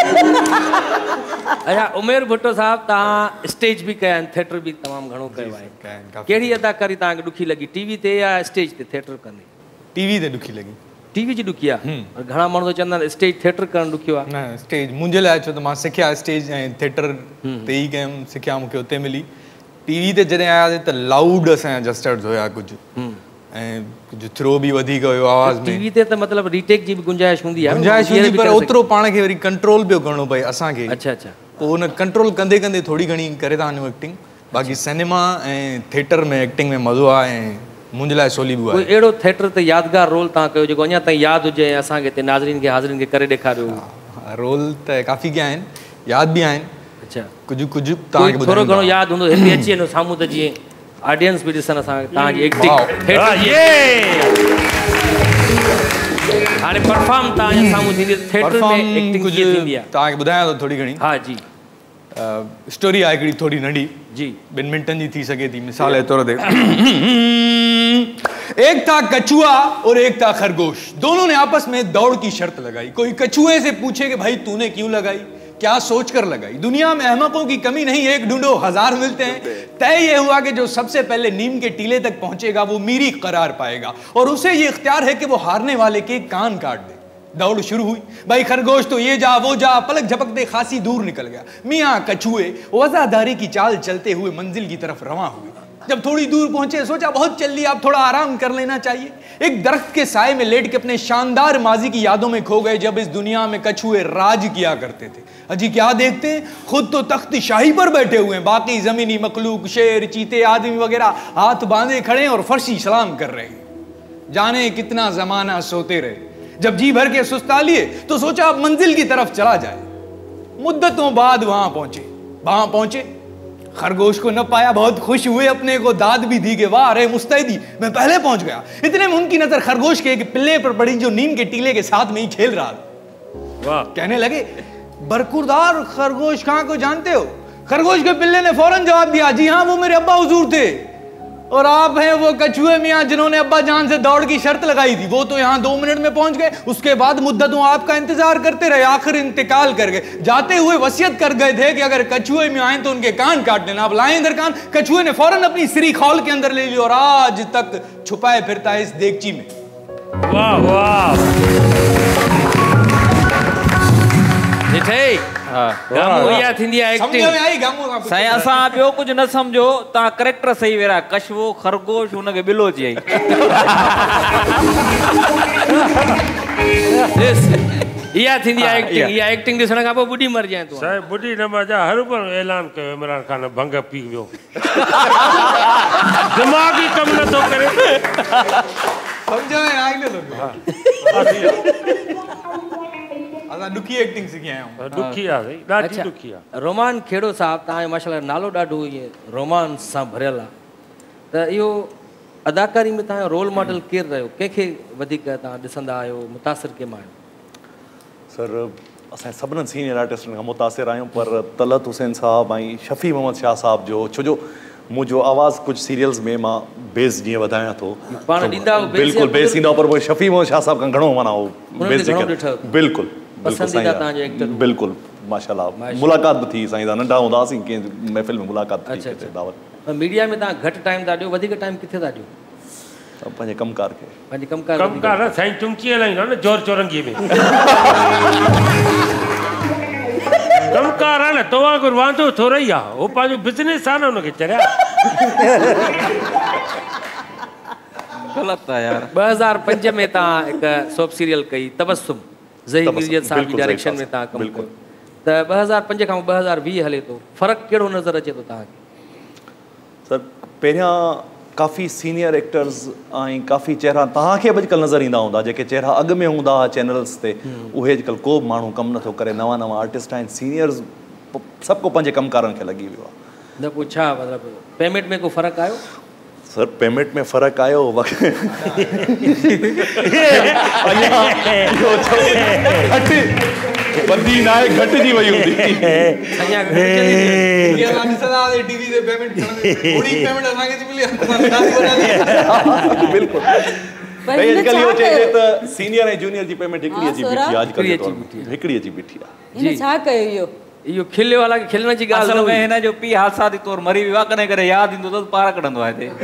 अच्छा उमेर भुट्टो साहब तव्हां स्टेज भी कया आहिनि थिएटर भी तमामु घणो कयो आहे कहिड़ी अदाकारी तव्हांखे ॾुखी लॻी टीवी ते या स्टेज ते थिएटर कंदे टीवी ते ॾुखी लॻी टीवी जी ॾुखी आहे घणा माण्हू त चवंदा आहिनि स्टेज थिएटर करणु ॾुखियो आहे न स्टेज मुंहिंजे लाइ छो त मां सिखिया स्टेज ऐं थिएटर ते ई कयमि सिखिया मूंखे हुते मिली टीवी ते जॾहिं आयासीं त लाउड असांजा जस्टर्स हुया कुझु ऐं कुझु थ्रो बि वधीक हुयो आवाज़ में टीवी ते त मतिलबु रीटेक जी बि गुंजाइश हूंदी आहे गुंजाइश हूंदी पर ओतिरो पाण खे वरी कंट्रोल पियो करिणो पए असांखे अच्छा अच्छा पोइ हुन कंट्रोल कंदे कंदे थोरी घणी करे था वञूं एक्टिंग बाक़ी सिनेमा ऐं थिएटर में एक्टिंग में मज़ो आहे ऐं मुंहिंजे लाइ सवली बि आहे अहिड़ो थिएटर ते यादगार रोल तव्हां कयो जेको अञा ताईं यादि हुजे ऐं असांखे हिते नाज़रीन खे हाज़रीन खे करे ॾेखारियो रोल त काफ़ी कया आहिनि यादि बि आहिनि अच्छा कुझु कुझु तव्हांखे थोरो घणो यादि हूंदो हिते अची वञो साम्हूं त जीअं ऑडियंस भी ॾिसनि असां तव्हांजी एक्टिंग हाणे परफॉर्म तव्हांजे साम्हूं थींदी थिएटर में एक्टिंग कीअं थींदी आहे तव्हांखे ॿुधायां थो थोरी घणी हा जी स्टोरी आहे हिकिड़ी थोरी नंढी जी ॿिनि मिंटनि जी थी सघे थी मिसाल जे तौर ते एक था कछुआ और एक था खरगोश दोनों ने आपस में दौड़ की शर्त लगाई कोई कछुए से पूछे कि भाई तूने क्यों लगाई क्या सोचकर लगाई दुनिया में अहमकों की कमी नहीं एक ढूंढो हजार मिलते हैं तय ये हुआ कि जो सबसे पहले नीम के टीले तक पहुंचेगा वो मीरी करार पाएगा और उसे ये इख्तियार है कि वो हारने वाले के कान काट दे दौड़ शुरू हुई। भाई खरगोश तो ये जा वो जा, पलक झपकते खासी दूर निकल गया। मियाँ कछुए वफादारी की चाल चलते हुए मंजिल की तरफ रवां हुए। जब थोड़ी दूर पहुंचे सोचा बहुत चल लिया, अब थोड़ा आराम कर लेना चाहिए। एक दरख्त के साए में लेट के अपने शानदार माजी की यादों में खो गए, जब इस दुनिया में कछुए राज किया करते थे। अजी क्या देखते हैं, खुद तो तख्त शाही पर बैठे हुए हैं, बाकी जमीनी मखलूक शेर चीते आदमी वगैरह हाथ बांधे खड़े हैं और फर्शी सलाम कर रहे हैं। जाने कितना जमाना सोते रहे। जब जी भर के सुस्ता लिए तो सोचा अब मंजिल की तरफ चला जाए। मुद्दतों बाद वहां पहुंचे। वहां पहुंचे खरगोश को न पाया, बहुत खुश हुए, अपने को दाद भी दी कि वाह अरे मुस्तैदी मैं पहले पहुंच गया। इतने में उनकी नजर खरगोश के एक पिल्ले पर पड़ी जो नीम के टीले के साथ में ही खेल रहा था। वाह। कहने लगे बरकुरदार खरगोश खां को जानते हो? खरगोश के पिल्ले ने फौरन जवाब दिया, जी हाँ वो मेरे अब्बा हुजूर थे, और आप हैं वो कछुए मियाँ जिन्होंने अब्बा जान से दौड़ की शर्त लगाई थी। वो तो यहाँ दो मिनट में पहुंच गए, उसके बाद मुद्दतों आपका इंतजार करते रहे, आखिर इंतकाल कर गए। जाते हुए वसीयत कर गए थे कि अगर कछुए में आए तो उनके कान काट देना। अब लाए इधर कान। कछुए ने फौरन अपनी सिरी खौल के अंदर ले ली और आज तक छुपाए फिरता है इस देगची में। वाह वाह। साईं असां ॿियो कुझु न सम्झो, तव्हां करेक्टर सही वेरा, कछुओ खरगोश हुनखे बिलो चई। इहा थींदी आहे एक्टिंग। इहा एक्टिंग ॾिसण खां पोइ ॿुडी मर जाए तूं। साईं ॿुडी न मर जा, हर पर ऐलान कयो इमरान खान भंग पी वियो। दिमाग़ ई कमु नथो करे। समझो आई न लॻो। असां ॾुखी एक्टिंग सिखी आया आहियूं। ॾुखी आहे, ॾाढी ॾुखी आहे। रोमान खेड़ो साहब, तव्हांजो माशाल्लाह नालो ॾाढो ईअं रोमांस सां भरियल आहे, त इहो अदाकारी में तव्हांजो रोल मॉडल केरु रहियो? कंहिंखे वधीक तव्हां ॾिसंदा आहियो, मुतासिर कंहिं आहियो? सर असांजे सभिनीनि सीनियर आर्टिस्टनि खां मुतासिर आहियूं, पर तलत हुसैन साहब ऐं शफ़ी मोहम्मद शाह साहब जो, छो जो मुंहिंजो आवाज़ु कुझु सीरियल्स में मां बेस जीअं वधायां थो, बिल्कुलु बेस ईंदो, पर शफ़ी मोहम्मद शाह साहब खां घणो माना उहो बेस बिल्कुलु बिल्कुलु माशाल्लाह मुलाक़ात बि थी। साईं नंढा हूंदासीं कंहिं महफ़िल में मुलाक़ात थी। दावत मीडिया में तव्हां घटि टाइम था ॾियो, वधीक टाइम किथे था ॾियो? पंहिंजे कमकार खे। पंहिंजे कमकार कमकार न साईं चुमकी हलाईंदो न जोर चौरंगी में। कमकार आहे न, तो वांगुरु वांदो थोरो ई आहे, उहो पंहिंजो बिज़नेस आहे न, हुनखे चरिया। ग़लति आहे यार। ॿ हज़ार पंज में तव्हां हिकु सोप सीरियल कई तबस्सुम, ज़ही मिर्ज़त साहब जी डायरेक्शन में तव्हां कमु कयो, त ॿ हज़ार पंज खां ॿ हज़ार वीह हले थो, फ़र्क़ु कहिड़ो नज़र अचे थो तव्हांखे? सर पहिरियां काफ़ी सीनियर एक्टर्स ऐं काफ़ी चेहरा तव्हांखे बि अॼुकल्ह नज़र ईंदा हूंदा, जेके चेहरा अॻु में हूंदा हुआ चैनल्स ते, उहे अॼुकल्ह को बि माण्हू कमु नथो करे, नवां नवां आर्टिस्ट आहिनि, सीनियर्स सभु को पंहिंजे कमकारनि खे लॻी वियो आहे। न पोइ छा मतिलबु पेमेंट में को फ़र्क़ु आयो? सर पेमेंट में फ़र्क़ु आयो बंदी न आहे, घटिजी वई हूंदी। अॼुकल्ह इहो चइजे त सीनियर ऐं जूनियर जी पेमेंट हिकिड़ी अची बीठी आहे, अॼुकल्ह हिकिड़ी अची बीठी आहे। छा कयो इहो? इहो खिले वाला के खिलण जी ॻाल्हि असल में हिन जो पीउ हादसाती तौरु मरी वियो आहे, कॾहिं कॾहिं यादि ईंदो त पार कढंदो आहे हिते।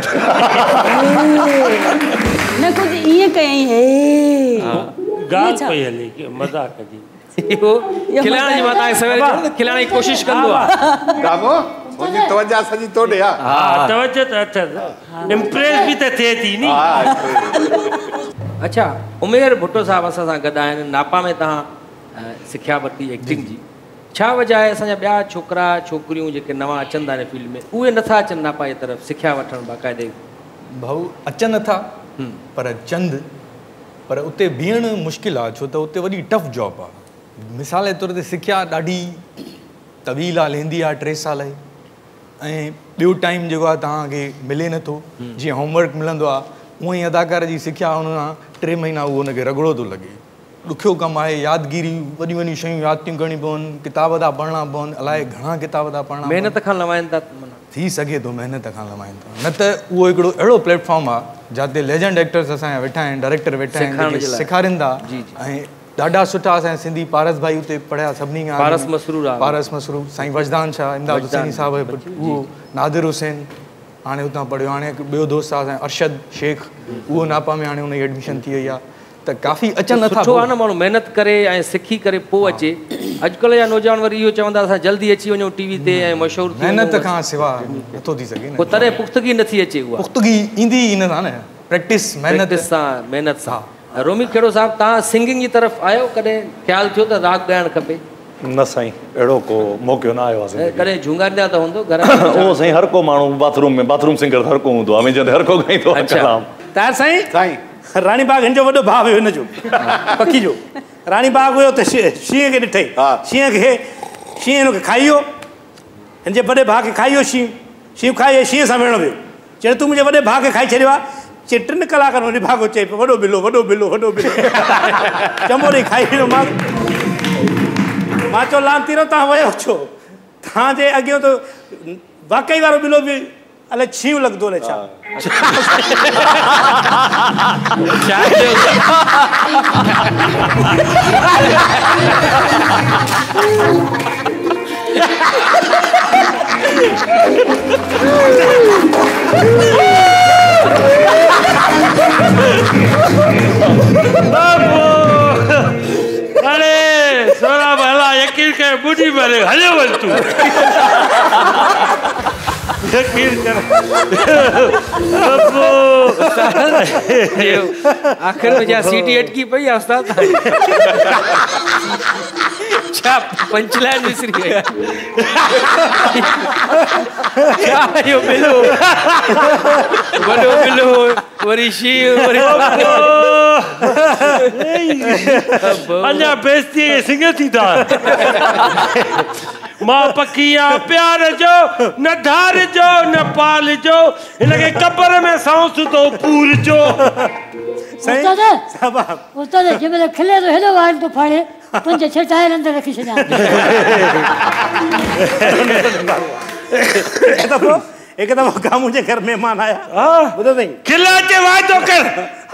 न कुझु ईअं कयईं हे ॻाल्हि पई हले मज़ाक जी। इहो खिलाइण जी मां तव्हांखे सवेल चयो न, खिलाइण जी कोशिशि कंदो आहे। काको मुंहिंजी तवजा सॼी तोड़े आहे। हा तवजो त अथसि, इम्प्रेस बि त थिए थी नी। अच्छा उमेर भुट्टो साहब असां सां गॾु आहिनि, नापा में तव्हां सिखिया वरिती एक्टिंग जी, छा वजह आहे असांजा ॿिया छोकिरा छोकिरियूं जेके नवां अचनि था हिन फील्ड में, उहे नथा अचनि नापा जी तरफ़ सिखिया वठणु बाक़ाइदे? भाऊ अचनि नथा, पर चंद पर उते बीहणु मुश्किल आहे, छो त उते वॾी टफ जॉब आहे। मिसाल जे तौर ते सिखिया ॾाढी तवील आहे, लेंदी आहे, टे साल आहे, ऐं ॿियो टाइम जेको आहे तव्हांखे मिले नथो। जीअं होमवर्क मिलंदो आहे उअं ई अदाकार जी सिखिया हुन टे महीना उहो हुनखे रगड़ो थो लॻे। ॾुखियो कमु आहे, यादगिरी वॾियूं वॾियूं शयूं यादि थियूं करिणी पवनि, किताब था पढ़णा पवनि, अलाए घणा किताब था पढ़णा, महिनत खां लवाइनि था। थी सघे थो महिनत खां लवाइनि था, न त उहो हिकिड़ो अहिड़ो प्लेटफॉर्म आहे जिते लेजेंड एक्टर्स असांजा वेठा आहिनि, डायरेक्टर वेठा आहिनि, सेखारीनि था। ऐं ॾाढा सुठा असांजा सिंधी पारस भाई उते पढ़िया सभिनी खां, पारस मसरूर आहे, पारस मसरूर, साईं वजदान शाह, इमदाद हुसैनी साहब, उहो नादिर हुसैन हाणे उतां पढ़ियो, हाणे ॿियो दोस्त आहे असांजो अरशद शेख, उहो नापा में हाणे हुनजी एडमिशन थी वई आहे। त काफ़ी अचनि नथा। सुठो आहे न माण्हू महिनत करे ऐं सिखी करे पोइ अचे। अॼुकल्ह जा नौजवान वरी इहो चवंदा असां जल्दी अची वञूं टीवी ते ऐं मशहूरु थी महिनत खां सवाइ नथो थी सघे न। पोइ तॾहिं पुख़्तगी नथी अचे उहा। पुख़्तगी ईंदी इन सां न, प्रैक्टिस महिनत सां महिनत सां। रोमी खेड़ो साहब तव्हां सिंगिंग जी तरफ़ आयो कॾहिं ख़्यालु थियो त राग ॻाइणु खपे? न साईं, अहिड़ो को मौक़ो न आयो आहे। कॾहिं झूंगारींदा त हूंदो घर में? उहो साईं हर को माण्हू बाथरूम में बाथरूम सिंगर हर को हूंदो आहे, मुंहिंजे हर को ॻाईंदो आहे कलाम। तयारु साईं? साईं राणी बाग हिन जो वॾो भाउ हुयो हिन जो पखी जो। राणी बाग हुयो त शींहं खे ॾिठई, शींहं खे शींहं हिन खे खाई वियो, हिन जे वॾे भाउ खे खाई वियो शींहं। शींहं खाई शींहं सां विहणो वियो, चए तूं मुंहिंजे वॾे भाउ खे खाई छॾियो आहे। चए टिनि कलाकनि वॾे भाउ चए पियो वॾो बिलो वॾो बिलो वॾो बिलो चङो ॾेई खाई छॾियो। मां मां चयो लांती रहो तव्हां वियो छो? तव्हांजे अॻियां त वाक़ई वारो बिलो बि अलाए छींव लॻंदो अलाए छा। अरे सोरा भला यकीन कर बुढ़ी भले हले वल तू यकीन कर अबो आखिर में जा सीटी अटकी पई है उस्ताद। क्या पंचलाइन विसरी गई? क्या यो बिलो वडो बिलो वरी शी वरी अन्या बेस्ती सिंगे थी था। मां पकिया प्यार जो न धार जो न पाल जो इनके कब्र में सांस तो पूर जो। उस्ताद उस्ताद जंहिंमहिल खिले थो हेॾो वार थो फाड़े पंज छह टायर अंदरि रखी छॾियां। हिकु दफ़ो गामू जे घर महिमान आया। ॿुधो अथई खिला के वाइदो कर।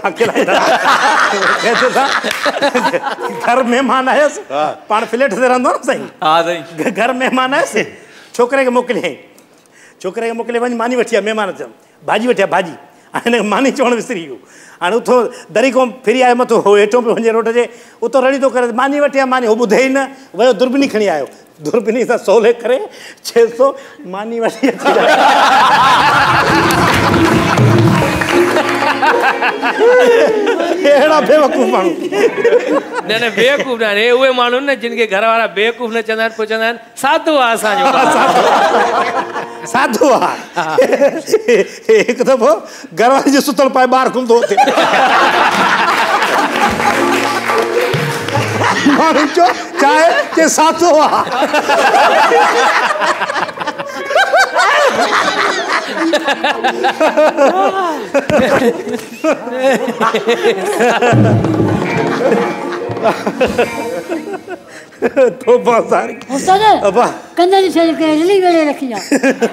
घर महिमान आयसि, पाण फ्लैट ते रहंदो न साईं। हा साईं। घर महिमान आयसि, छोकिरे खे मोकिलियईं। छोकिरे खे मोकिले वञी मानी वठी आहे, महिमान चयो भाॼी वठी आहे भाॼी। हाणे हिन मानी चवणु विसरी वियो। हाणे उथो दरी खां फिरी आयो मथो हो हेठो पियो वञे रोड जे, उतो रड़ी थो करे मानी वठी आहे मानी। हो ॿुधे ई न, वियो दुरबिनी खणी आयो, दुरबिनी सां सवले करे छह सौ मानी वठी अची। अहिड़ा बेवकूफ़ माण्हू। न न बेवकूफ़ न आहिनि उहे माण्हू न जिन खे घर वारा बेवकूफ़ न चवंदा आहिनि, पोइ चवंदा आहिनि साधू आहे असांजो। साधू आहे। हिकु दफ़ो घर वारी जो सुतल पाए ॿाहिरि घुमंदो हुते। माण्हू चयो चाहे के साधू आहे। तोबा सारी उस्ताद कंदे जी छेड़ के रिली वेले रखी जा।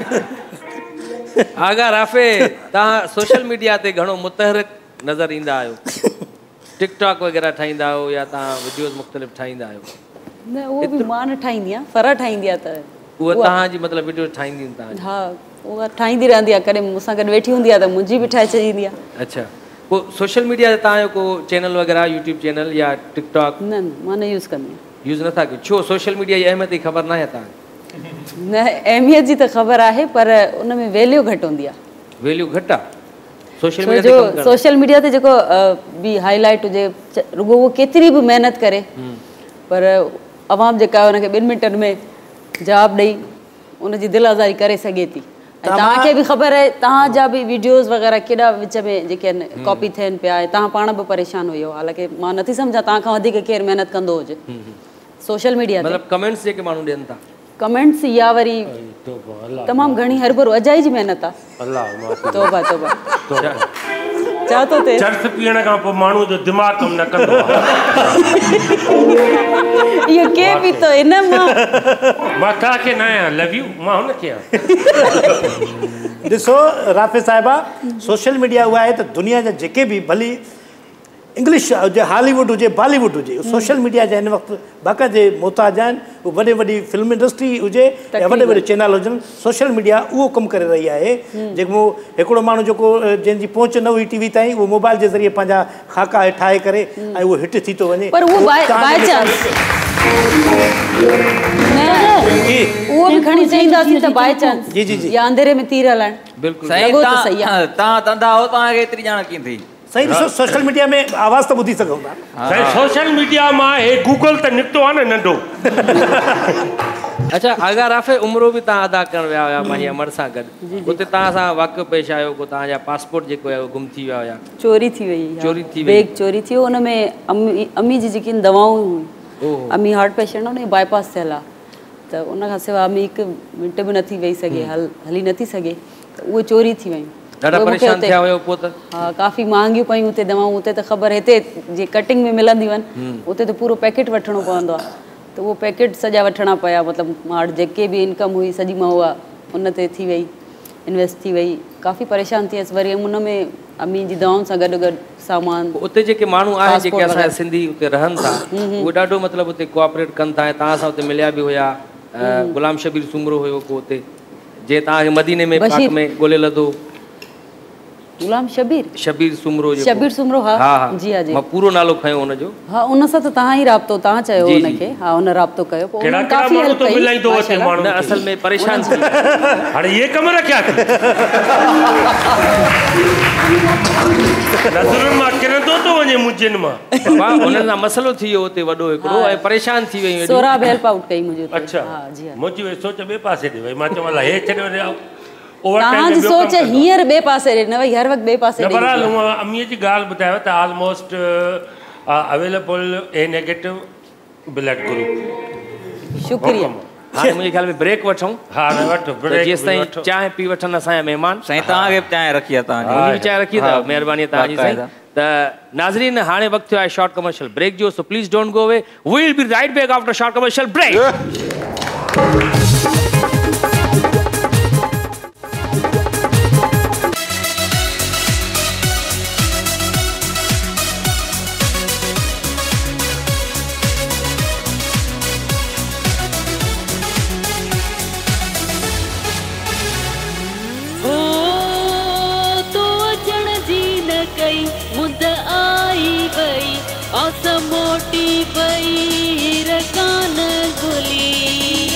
आगा राफे तव्हां सोशल मीडिया ते घणो मुतहरिक नज़र ईंदा आहियो, टिकटॉक वग़ैरह ठाहींदा आहियो या तव्हां वीडियोज़ मुख़्तलिफ़ ठाहींदा आहियो? न उहो बि मां न ठाहींदी आहियां, फर ठाहींदी आहे त उहा तव्हांजी मतिलबु वीडियो ठाहींदी तव्हां? हा उहा ठाहींदी रहंदी आहे, कॾहिं मूंसां गॾु वेठी हूंदी आहे त मुंहिंजी बि ठाहे छॾींदी आहे। अच्छा, पोइ सोशल मीडिया ते तव्हांजो को चैनल वग़ैरह यूट्यूब चैनल या टिकटॉक? न न मां न यूज़ कंदी आहियां। यूज़ नथा कयो छो? सोशल मीडिया जी अहमियत जी ख़बर न आहे तव्हांखे? न अहमियत जी त ख़बर आहे पर उन में वैल्यू घटि हूंदी आहे। वैल्यू घटि आहे सोशल छो मीडिया जो ते? सोशल मीडिया ते जेको बि हाईलाइट हुजे रुगो उहो केतिरी बि महिनत करे पर आवाम जेका आहे हुनखे ॿिनि मिंटनि में जवाबु ॾेई उनजी दिलि आज़ारी करे सघे थी। ऐं तव्हांखे बि ख़बर आहे तव्हांजा बि वीडियोज़ वग़ैरह केॾा विच में जेके आहिनि कॉपी थियनि पिया ऐं तव्हां पाण बि परेशान हुयो। हालांकि मां नथी सम्झां तव्हां खां वधीक केरु महिनत कंदो हुजे सोशल मीडिया ते। मतिलबु कमेंट्स जेके माण्हू ॾियनि था कमेंट्स या वरी तमामु घणी हरभरू अजाई जी महिनत आहे। तौबा तौबा छा थो थिए? चर्च पीअण खां पोइ माण्हू जो दिमाग़ कमु न कंदो आहे। इहो केरु पीतो हिन मां? मां तव्हांखे न आहियां लव यू मां हुनखे आहियां। ॾिसो राफ़े साहिबा, सोशल मीडिया उहा आहे त दुनिया जा जेके बि भली इंग्लिश हुजे हॉलीवुड हुजे बॉलीवुड हुजे सोशल मीडिया जा हिन वक़्तु बाक़ाइदे मोहताज आहिनि उहो वॾे वॾी फिल्म इंडस्ट्री हुजे या वॾे वॾे चैनल हुजनि सोशल मीडिया उहो कमु करे रही आहे जेको हिकिड़ो माण्हू जेको जंहिंजी पहुच न हुई टीवी ताईं उहो मोबाइल जे ज़रिए पंहिंजा ख़ाका ठाहे करे ऐं उहो हिट थी थो वञे पर उहो बाय चांस उहो बि खणी चाहींदासीं त बाय चांस जी जी जी या अंधेरे में तीर हलाइण बिल्कुलु साईं तव्हां तव्हां धंधा हो तव्हांखे एतिरी ॼाण कीअं थी सही ॾिसो सोशल मीडिया में आवाज़ त ॿुधी सघूं था साईं सोशल मीडिया मां हे गूगल त निकितो आहे न नंढो अच्छा अगर राफ़े उमिरो बि तव्हां अदा करणु विया हुया पंहिंजी अमर सां गॾु उते तव्हां सां वाक़ियो पेश आयो को तव्हांजा पासपोर्ट जेको आहे गुम थी विया हुया चोरी थी वई चोरी थी वई बैग चोरी थी हुन में अम्मी अम्मी जी जेकी दवाऊं हुई अम्मी हार्ट पेशेंट हुन बाईपास थियल आहे त उन खां सवाइ अम्मी हिकु मिंट बि नथी वेही सघे हल हली नथी सघे त उहे चोरी थी वयूं ॾाढा परेशान थिया हुयो पोइ त हा काफ़ी महांगियूं पयूं हुते दवाऊं हुते त ख़बर हिते जे कटिंग में मिलंदियूं आहिनि उते त पूरो पैकेट वठिणो पवंदो आहे त उहो पैकेट सॼा वठणा पिया मतिलबु मां वटि जेके बि इनकम हुई सॼी मां उहा उन ते थी वई इन्वेस्ट थी वई काफ़ी परेशान थी वियसि वरी हुन में अम्मी जी दवाउनि सां गॾु गॾु सामान उते जेके माण्हू आहिनि जेके असांजा सिंधी उते रहनि था उहे ॾाढो मतिलबु उते कोऑपरेट कनि था ऐं तव्हां सां उते मिलिया बि हुया गुलाम शबीर सुमरो हुयो को उते जे तव्हांखे मदीने में पाक में ॻोल्हियल थो गुलाम शबीर शबीर सुमरो जो शबीर सुमरो हा हा जी हा जी मां पूरो नालो खयो हुनजो हा उन सां त तव्हां ई राब्तो तव्हां चयो हुनखे हा हुन राब्तो कयो पोइ उन्हनि काफ़ी हेल्प कई न असल में परेशान थी हाणे ये कम रखिया नज़रुनि मां किरंदो थो वञे मुंहिंजनि मां बाबा उन्हनि सां मसइलो थी वियो हुते वॾो हिकिड़ो ऐं परेशान थी वयूं सोराब हेल्प आउट कई मुंहिंजो अच्छा हा जी हा मुंहिंजी सोच ॿिए पासे ॾे वई मां चवां हे छॾे वञे तव्हांजी सोच हींअर ॿिए पासे ॾे न वई हर वक़्तु ॿिए पासे ॾे बहरहाल हूअं अम्मीअ जी ॻाल्हि ॿुधायो त almost available A negative blood group शुक्रिया हाणे मुंहिंजे ख़्याल में ब्रेक वठूं हा वठो ब्रेक जेसि ताईं चांहि पी वठनि असांजा महिमान साईं तव्हांखे बि चांहि रखी आहे तव्हांजी चांहि रखी अथव महिरबानी तव्हांजी साईं त नाज़रीन हाणे वक़्तु थियो आहे शॉर्ट कमर्शियल ब्रेक जो so please don't go away we will be right back after short commercial break मोटी पई रकान गुली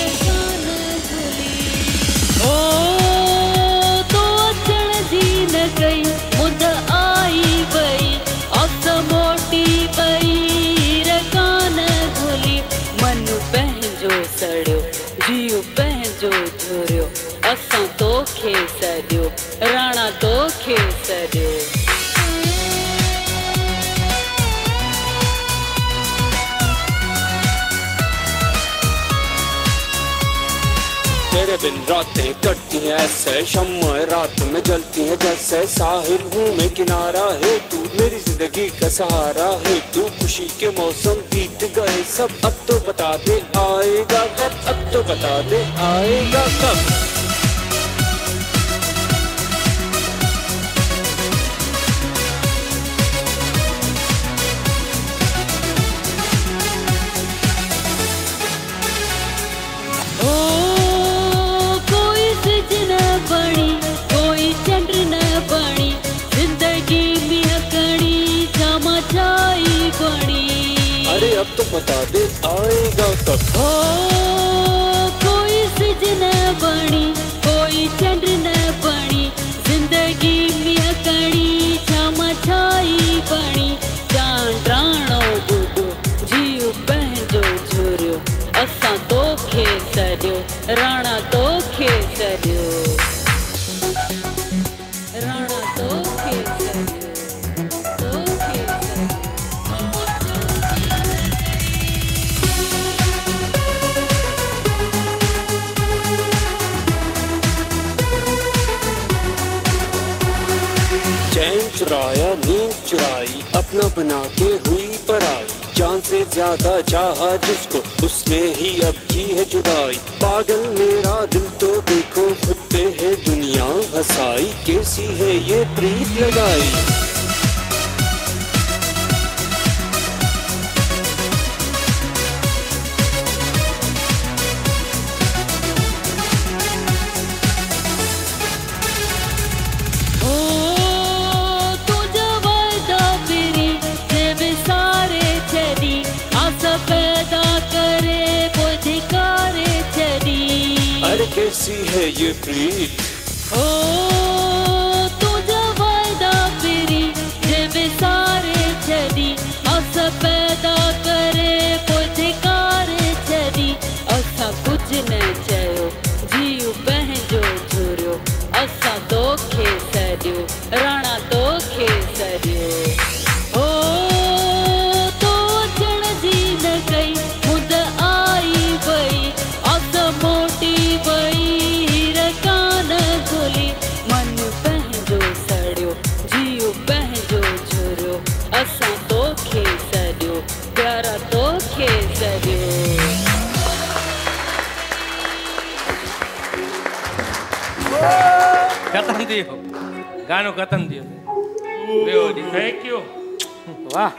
ओ तो अचण जी न कई मुद आई पई अस मोटी पई रकान गुली मन पंहिंजो सड़ियो जीव पंहिंजो झुरियो असां तोखे सॾियो राणा तोखे सॾियो तेरे बिन रातें कटती हैं ऐसे शम्मा रात में जलती हैं जैसे साहिल हूँ मैं किनारा है तू मेरी जिंदगी का सहारा है तू खुशी के मौसम बीत गए सब अब तो बता दे आएगा कब अब तो बता दे आएगा कब अब तो बता दे आएगा कब हो कोई सिज न बणी कोई चंड न बणी जिंदगी में कणी छामा छाई बणी जान राणो बुडो जीव पंहिंजो झुरियो असां तोखे सॾियो राणा तोखे सॾियो राणा तोखे सॾियो चैन चुराया नींद चुराई अपना बना के हुई पराई जान से ज्यादा चाहा जिसको उसने ही अब की है जुदाई पागल मेरा दिल तो देखो खुद पे है दुनिया हंसाई कैसी है ये प्रीत लगाई कैसी है ये प्रीत ओ तुझा वायदा फिरी जे विसारे छदी अस पैदा करे पुधिकारे छदी असा कुछ न चयो जीव पंहिंजो झुरियो असा तोखे सॾियो राणा तोखे सॾियो ओ तो अचण जी न कई मुद आई वई अस मोटी वई हीर कान खुली मन पंहिंजो सड़ियो जीव पंहिंजो झुरियो असां तोखे सॾियो प्यारा तोखे सॾियो खत्म थियो गानो खत्म थियो थैंक यू वाह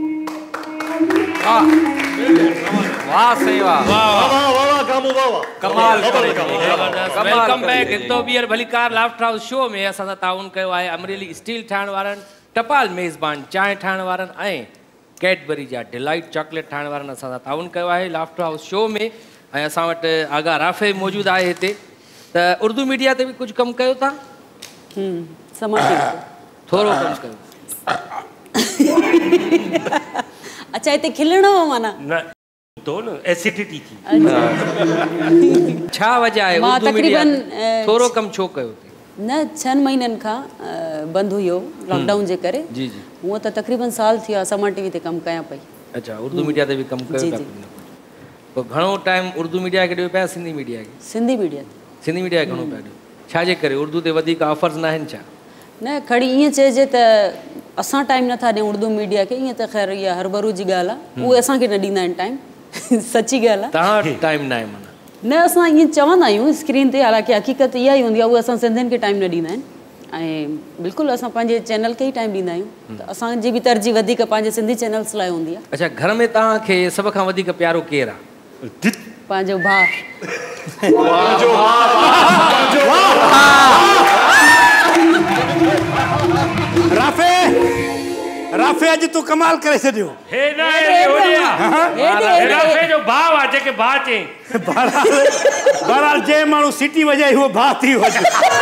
वाह वाह सही वाह वाह वाह वाह गामू वाह कमाल वेलकम बैक हितो ॿीहर भलीकार लाफ्टर हाउस शो में असां सां ताउन कयो आहे अमरेली स्टील ठाहिण वारनि टपाल मेज़बान चांहि ठाहिण वारनि ऐं कैडबरी जा डिलाइट चॉकलेट ठाहिण वारनि असां सां ताउन कयो आहे लाफ्टर हाउस शो में ऐं असां वटि आगा राफ़े मौजूदु आहे हिते त उर्दू मीडिया ते बि कुझु कमु कयो था समाजी थोरो कमु कयो अच्छा हिते खिलणो हो माना न तो न एसिडिटी थी छा वजह आहे मां उर्दू मीडिया तक़रीबन थोरो कमु छो कयो न छहनि महीननि खां बंदि हुयो लॉकडाउन जे करे जी जी हूअं त तक़रीबन साल थी वियो समा टीवी ते कमु कयां पई अच्छा उर्दू मीडिया ते बि कमु कयो जी, था जी। पोइ घणो टाइम उर्दू मीडिया खे ॾियो पिया सिंधी मीडिया खे सिंधी मीडिया सिंधी मीडिया खे घणो पिया ॾियो छाजे करे उर्दू ते वधीक ऑफर्स न आहिनि छा न खड़ी ईअं चइजे त असां टाइम नथा ॾियूं उर्दू मीडिया खे ईअं त ख़ैर इहा हरभरू जी ॻाल्हि आहे उहे असांखे न ॾींदा आहिनि टाइम सची ॻाल्हि आहे तव्हां वटि टाइम न आहे माना न असां ईअं चवंदा आहियूं स्क्रीन ते हालांकि हक़ीक़त इहा ई हूंदी आहे उहे असां सिंधियुनि खे टाइम न ॾींदा आहिनि ऐं बिल्कुलु असां पंहिंजे चैनल खे ई टाइम ॾींदा आहियूं त असांजी बि तरजीह वधीक पंहिंजे सिंधी चैनल्स लाइ हूंदी आहे अच्छा घर में तव्हांखे सभ खां वधीक प्यारो केरु आहे पंहिंजो भाउ राफ़े राफ़े अॼु तूं कमाल करे छॾियो हे न राफ़े जो भाउ आहे जेके भाउ चई बहरहाल जंहिं माण्हू सीटी वॼाई उहो भाउ थी वियो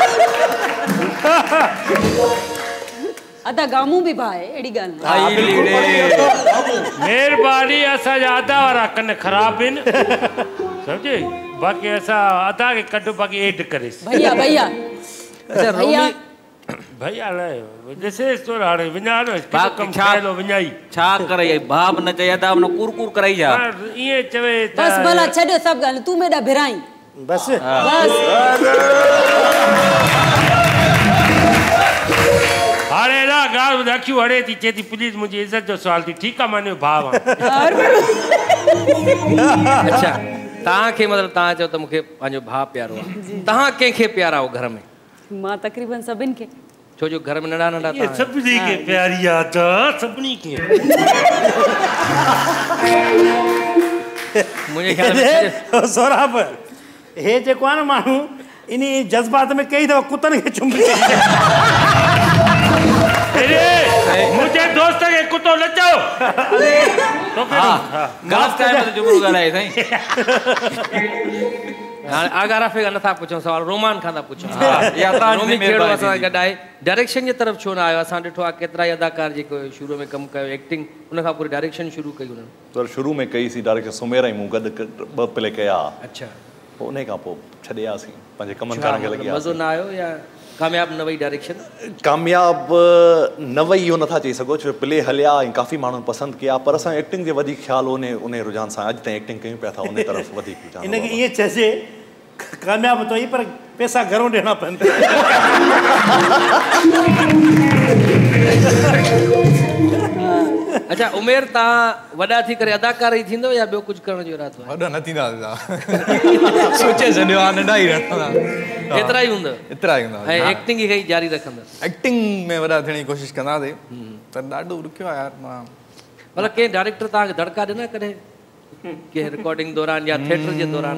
अदा गामू बि भाउ आहे अहिड़ी ॻाल्हि न महिरबानी असांजा अदा वारा कन ख़राब आहिनि सम्झे बाक़ी असां अदा खे कढो बाक़ी एड करे भैया भैया अच्छा भैया भैया ॾिसेसि तो हाणे विञा न कमु ठहियलु विञाई छा करे भाउ न चई अदा हुन कुर कुर कराई जा ईअं चवे बस भला छॾियो सभु ॻाल्हि तूं मेॾा भिराई बस बस हाणे हेॾा ॻाल्हि अखियूं हड़े थी चए थी प्लीज़ मुंहिंजी इज़त जो सुवाल थी ठीकु आहे माने भाउ आहे अच्छा तव्हांखे मतिलबु तव्हां चओ त मूंखे पंहिंजो भाउ प्यारो आहे तव्हां कंहिंखे प्यारा हो घर में मां तक़रीबन सभिनि खे छो जो घर में नंढा नंढा ये सभिनी खे प्यारी आहे त सभिनी खे मुंहिंजे ख़्याल में सौराब हे जेको आहे न माण्हू इन जज़्बात में कई दफ़ा कुतनि खे चुंबी मुंहिंजे दोस्त खे कुतो न चओ ग़लति टाइम ते जुमलो ॻाल्हाए साईं हाणे आगा राफ़े खां नथा पुछूं सवाल रोमान खां था पुछूं या रोमी कहिड़ो असां गॾु आहे डायरेक्शन जे तरफ़ छो न आयो असां ॾिठो आहे केतिरा ई अदाकार जेको शुरू में कमु कयो एक्टिंग उन खां पोइ डायरेक्शन शुरू कई हुननि पर शुरू में कईसीं डायरेक्शन सुमेर ऐं मूं गॾु ॿ प्ले कया अच्छा पोइ उन खां पोइ छॾे वियासीं पंहिंजे कमनि करण खे लॻी मज़ो न आयो या कामयाबु न वई डायरेक्शन कामयाब न वई इहो नथा चई सघो छो प्ले हलिया ऐं काफ़ी माण्हुनि पसंदि कया पर असां एक्टिंग जे वधीक ख़्यालु उन उन रुझान सां अॼु ताईं एक्टिंग कयूं पिया था उन तरफ़ वधीक रुझान इनखे ईअं चइजे कामयाबु तो ई पर पैसा घणो ॾियणा पवनि अच्छा उमेर तव्हां वॾा थी करे अदाकार ई थींदो या ॿियो कुझु करण जो इरादो आहे वॾा न थींदा सोचे छॾियो आहे नंढा ई रहंदा एतिरा ई हूंदव एतिरा ई हूंदा ऐं एक्टिंग ई जारी रखंदा एक्टिंग में वॾा थियण जी कोशिशि कंदासीं पर ॾाढो ॾुखियो आहे यार मां मतिलबु कंहिं डायरेक्टर तव्हांखे धड़का ॾिना कॾहिं कंहिं रिकॉर्डिंग दौरान या थिएटर जे दौरान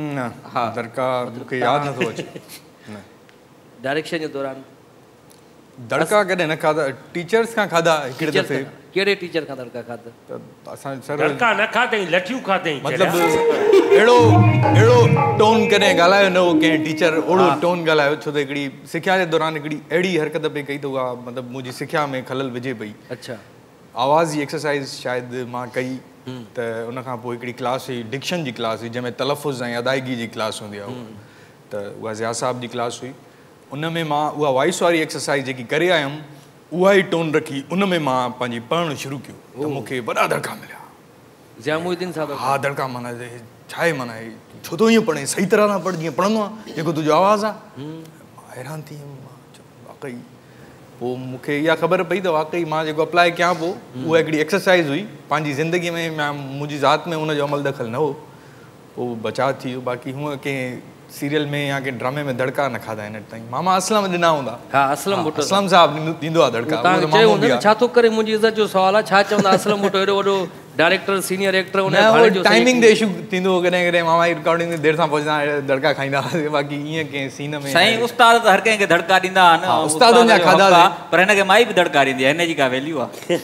हा दरकार मूंखे यादि नथो अचे डायरेक्शन जे दौरान दड़का कॾहिं न खाधा, टीचर्स खां खाधा हिकिड़े दफ़े। कहिड़े टीचर खां दड़का खाधा? असां सर दड़का न खाधई, लठियूं खाधई। मतिलबु अहिड़ो अहिड़ो टोन कॾहिं ॻाल्हायो न हो कंहिं टीचर, ओड़ो टोन ॻाल्हायो, छो त हिकिड़ी सिख्या जे दौरान हिकिड़ी अहिड़ी हरकत पई कई त उहा मतिलबु मुंहिंजी सिख्या में खलल विझे पई। अच्छा। आवाज़ जी एक्सरसाइज़ शायदि मां कई त उन खां पोइ हिकिड़ी क्लास हुई, डिक्शन जी क्लास हुई, जंहिंमें तलफ़ुज़ ऐं अदायगी जी क्लास हूंदी आहे, त उहा ज़िया साहब जी क्लास हुई। उन में मां उहा वॉइस वारी एक्सरसाइज़ जेकी करे आयुमि उहा ई टोन रखी, उन में मां पंहिंजी पढ़णु शुरू कयो त मूंखे वॾा दड़का मिलिया। ज़िया मुहिद्दीन साहब? हा, दड़का माना छा आहे, माना छो तो ईअं पढ़े, सही तरह सां पढ़ जीअं पढ़ंदो आहे, जेको तुंहिंजो आवाज़ु आहे। मां हैरान थी वियुमि, वाक़ई पोइ मूंखे इहा ख़बर पई त वाक़ई मां जेको अप्लाई कयां पोइ उहा हिकिड़ी एक्सरसाइज़ हुई, पंहिंजी ज़िंदगीअ में मां मुंहिंजी ज़ात में उनजो अमल दख़ल न हो, पोइ बचाव थी वियो। बाक़ी हूअं कंहिं सीरियल में या कंहिं ड्रामे में दड़का न खाधा आहिनि अॼु ताईं। मामा असलम ॾिना हूंदा। हा, असलम भुट्टो असलम साहब ॾींदो आहे दड़का। तव्हां चयो हूंदो न, छा थो करे, मुंहिंजी इज़त जो सुवाल आहे, छा चवंदा असलम भुट्टो एॾो वॾो डायरेक्टर सीनियर एक्टर हुन जो टाइमिंग ते इशू थींदो हो, कॾहिं कॾहिं मामा जी रिकॉर्डिंग में देरि सां पहुचंदा दड़का खाईंदा हुआसीं। बाक़ी ईअं कंहिं सीन में साईं उस्ताद त हर कंहिंखे दड़का ॾींदा आहिनि, उस्तादनि जा खाधा, पर हिनखे माई बि दड़का ॾींदी आहे, हिन जी का वैल्यू आहे?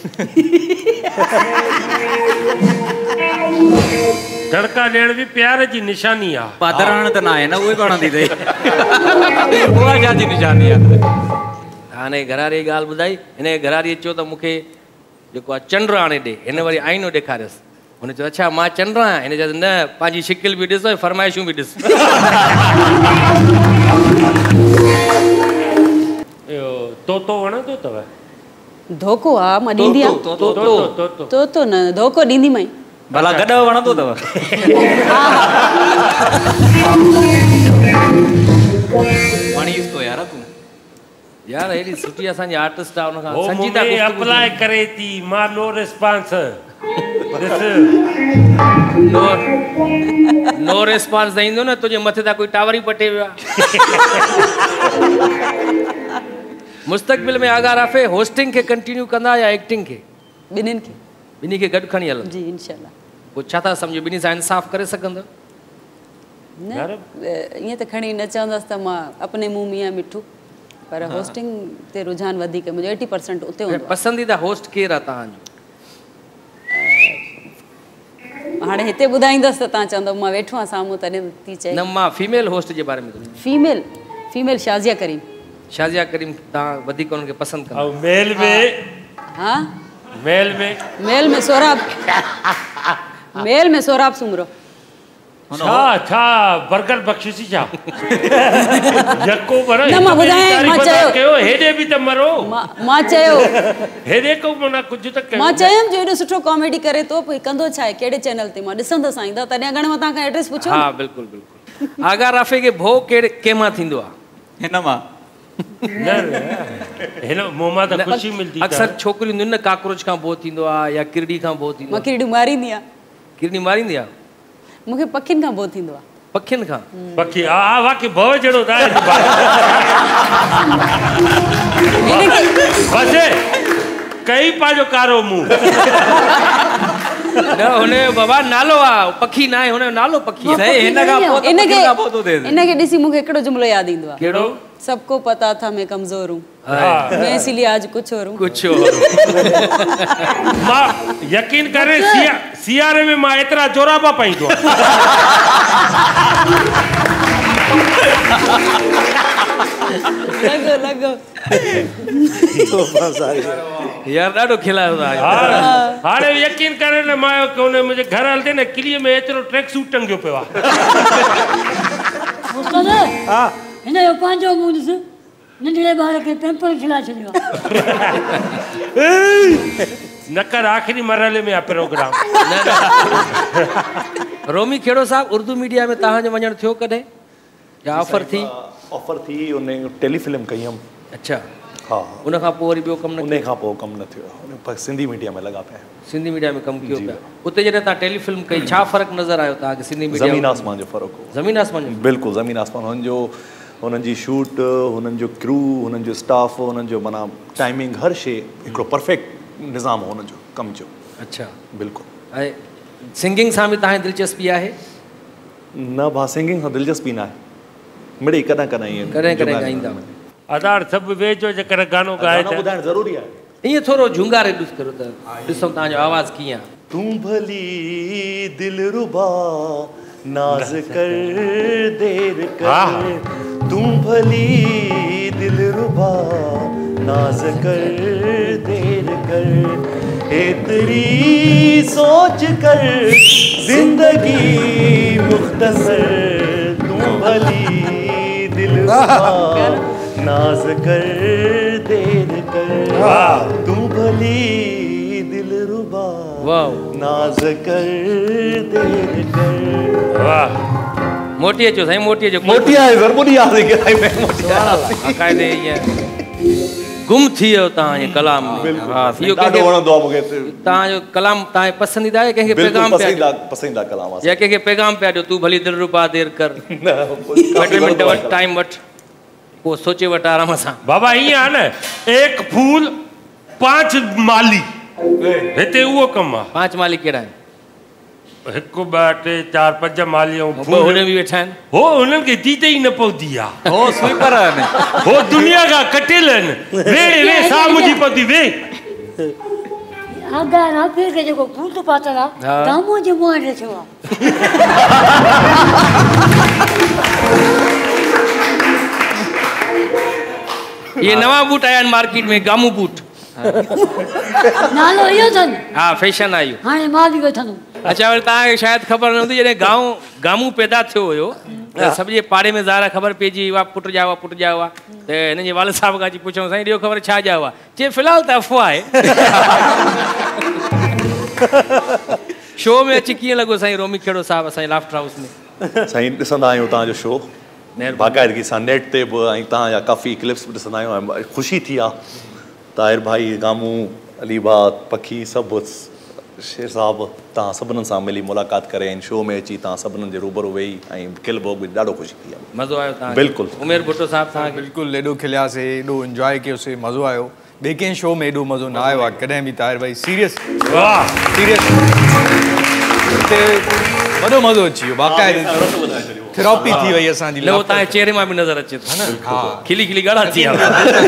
दड़का ॾियण बि प्यार जी निशानी आहे। पादराण त न आहे न, उहे बि हणंदी अथई, उहा छा जी निशानी आहे? हाणे घरारी जी ॻाल्हि ॿुधाई, हिन घरारी चयो त मूंखे जेको आहे चंड आणे ॾे, हिन वरी आईनो ॾेखारियसि। हुन चयो अच्छा मां चंड आहियां, हिन चयो न पंहिंजी शिकिल बि ॾिस, फरमाइशूं बि ॾिस। तोतो वणंदो अथव? धोको? हा, मां ॾींदी आहियां। तोतो न, धोको ॾींदी मां। भला गॾु वणंदो अथव? वणीस तो यार तूं यार, हेॾी सुठी असांजी आर्टिस्ट आहे, हुन खां संजीदा अप्लाई करे थी, मां नो रिस्पॉन्स। नो रिस्पॉन्स न ईंदो न, तुंहिंजे मथे तां कोई टावर ई पटे वियो आहे। मुस्तक़बिल में आगा राफ़े होस्टिंग खे कंटिन्यू कंदा या एक्टिंग खे? ॿिन्हिनि खे। ॿिन्ही खे गॾु खणी हलंदा? जी इंशाल्लाह। पोइ छा था सम्झो, ॿिन्ही सां इंसाफ़ करे सघंदो? न, ईअं त खणी न चवंदसि त मां अपने मुंहुं मियां मिठू, पर होस्टिंग ते रुझान वधीक मुंहिंजो एटी परसेंट उते हूंदो आहे। पसंदीदा होस्ट केरु आहे तव्हांजो? हाणे हिते ॿुधाईंदसि त तव्हां चवंदव मां वेठो आहियां साम्हूं तॾहिं थी चए। न, मां फीमेल होस्ट जे बारे में। Female female Shazia Karim. शाज़िया करीम तव्हां वधीक उन्हनि खे पसंदि कंदा? ऐं मेल में? हा, मेल में मेल में सोराब, मेल में सोराब सुमरो। छा छा बर्गर बख्शिशी छा? यको पर न मां ॿुधायां, मां चयो कयो हेॾे बि त मरो। मां चयो हेॾे को माना कुझु त कयो। मां चयमि जो एॾो सुठो कॉमेडी करे थो, पोइ कंदो छा आहे, कहिड़े चैनल ते? मां ॾिसंदसि आईंदा, तॾहिं अगरि मां तव्हांखां एड्रेस पुछो। हा बिल्कुलु बिल्कुलु। आगा राफ़े खे भो कहिड़े कंहिंमां थींदो आहे? हिन मां। न हिन मुंहुं मां त ख़ुशी मिलंदी। अक्सर छोकिरियूं न काकरोच खां भो थींदो आहे या किरड़ी खां भो थींदो आहे? मां किरड़ी मारींदी आहियां। किरड़ी मारींदी आहे? मूंखे पखियुनि खां भो थींदो आहे। पखियुनि खां? पखी हा, वाकई भो जहिड़ो त आहे। बसि कई पंहिंजो कारो मुंहुं। न, हुनजो बाबा नालो आहे, पखी न आहे, हुनजो नालो पखी आहे। हिन खां पोइ इनखे ॾिसी मूंखे हिकिड़ो जुमिलो यादि ईंदो आहे। कहिड़ो? सबको पता था मैं कमज़ोर हूँ, मैं इसीलिए आज कुछ और हूँ। कुछ और। मां यकीन करे सियारे में मां एतिरा जोराबा पाईंदो आहियां। लॻो लॻो यार ॾाढो खिलायो था। हाणे यकीन करे न, मां मुंहिंजे घर हलंदे न किलीअ में एतिरो ट्रैक सूट टंगियो पियो आहे। हिन जो पंहिंजो मुंहुं ॾिस, नंढड़े ॿार खे पैम्पर खिलाए छॾियो आहे। न कर, आख़िरी मरहले में आहे प्रोग्राम। रोमी खेड़ो साहब, उर्दू मीडिया में तव्हांजो वञणु थियो कॾहिं या ऑफर थी? ऑफर थी, उन टेलीफिल्म कई हुयमि। अच्छा। हा, उन खां पोइ वरी ॿियो कमु न? उन खां पोइ कमु न थियो, पर सिंधी मीडिया में लॻा पिया। सिंधी मीडिया में कमु कयो पिया। उते जॾहिं तव्हां टेलीफिल्म कई, छा फ़र्क़ु नज़र आयो तव्हांखे सिंधी मीडिया? ज़मीन आसमान जो फ़र्क़ु हो। ज़मीन आसमान जो? बिल्कुलु ज़मीन आसमान। हुननि जो हुननि जी शूट, हुननि जो क्रू, हुननि जो स्टाफ, हुननि जो माना टाइमिंग, हर शइ हिकिड़ो परफेक्ट निज़ाम हो हुननि जो कम जो। अच्छा, बिल्कुलु। ऐं सिंगिंग सां बि तव्हांजी दिलचस्पी आहे? न भाउ, सिंगिंग सां दिलचस्पी न आहे, मिड़ई कॾहिं कॾहिं ईअं कॾहिं कॾहिं ॻाईंदा। आधार सब वेझो जे करे गानो गाए गानो ॿुधाइण ज़रूरी आहे इएं थोरो झुंगारे ॾिस करो त ॾिसूं तव्हांजो आवाज़ कीअं आहे तूं भली दिलरुबा नाज़ कर देर कर तूं भली दिलरुबा नाज़ कर देर कर एतरी सोच कर जिंदगी मुख्तसर तूं भली दिलरुबा नाज कर देर कर तू भली दिलरुबा नाज कर देर कर वाह मोटी अचो साईं मोटी अचो मोटी आहे ज़रूरी आहे कि भाई मैं मोटी आहे कायदे ईअं गुम थी वियो तव्हांजे कलाम में हा इहो ॾाढो वणंदो आहे मूंखे तव्हांजो कलाम तव्हांजे पसंदीदा आहे कंहिंखे पैगाम पसंदीदा पसंदीदा कलाम आहे या कंहिंखे पैगाम पिया ॾियो तूं भली दिलरुबा देर कर ॿ टे मिंट वटि टाइम वटि वो सोचे वट आराम सां बाबा ईअं आहे न एक फूल पांच माली हिते उहो कमु आहे पांच माली कहिड़ा आहिनि हिकु ॿ टे चारि पंज माली ऐं हुन बि वेठा आहिनि हो हुननि खे दीद ई न पवंदी आहे हो स्वीपर आहिनि हो दुनिया खां कटियल आहिनि वे वे साह मुंहिंजी पवंदी वे आगार हाफिज़ खे जेको भूत पातल आहे दामो जे मुंहं ॾे थियो आहे ये नवा बूट आया आहिनि मार्केट में गामू बूट नालो इहो अथनि हा फैशन आयो हाणे मां बि वठंदुमि अच्छा वरी तव्हांखे शायदि ख़बर न हूंदी जॾहिं गांव गामू पैदा थियो हुयो त सभु जे पाड़े में ज़ाहिर ख़बर पइजी हुआ पुट जा हुआ पुट जा हुआ त हिन जे वाल साहिब खां अची पुछूं साईं ॾियो ख़बर छा जा हुआ चए फ़िलहालु त अफ़वाह आहे शो में अची कीअं लॻो साईं रोमी खेड़ो साहिबु असांजे लाफ्टर हाउस में साईं ॾिसंदा आहियूं तव्हांजो शो बाक़ाइदगी सां नेट ते बि ऐं तव्हांजा काफ़ी क्लिप्स बि ॾिसंदा आहियूं ऐं ख़ुशी थी आहे ताहिर भाई गामू अलीबाग पखी सभु शेर साहिबु तव्हां सभिनीनि सां मिली मुलाक़ात करे ऐं शो में अची तव्हां सभिनीनि जे रूबरू वेही ऐं खिल बोग बि ॾाढो ख़ुशी थी आहे मज़ो आयो तव्हां बिल्कुलु उमेर भुट्टो साहिबु तव्हांखे बिल्कुलु एॾो खिलियासीं एॾो इंजॉय कयोसीं मज़ो आयो ॿिए कंहिं शो में एॾो मज़ो न आयो आहे कॾहिं बि ताहिर भाई सीरियस वाह सीरियस हिते वॾो मज़ो अची वियो बाक़ाइदे थेरेपी थी वई असांजी लॻो तव्हांजे चेहरे मां बि नज़र अचे थो हा खिली खिली ॻाढ़ा थी विया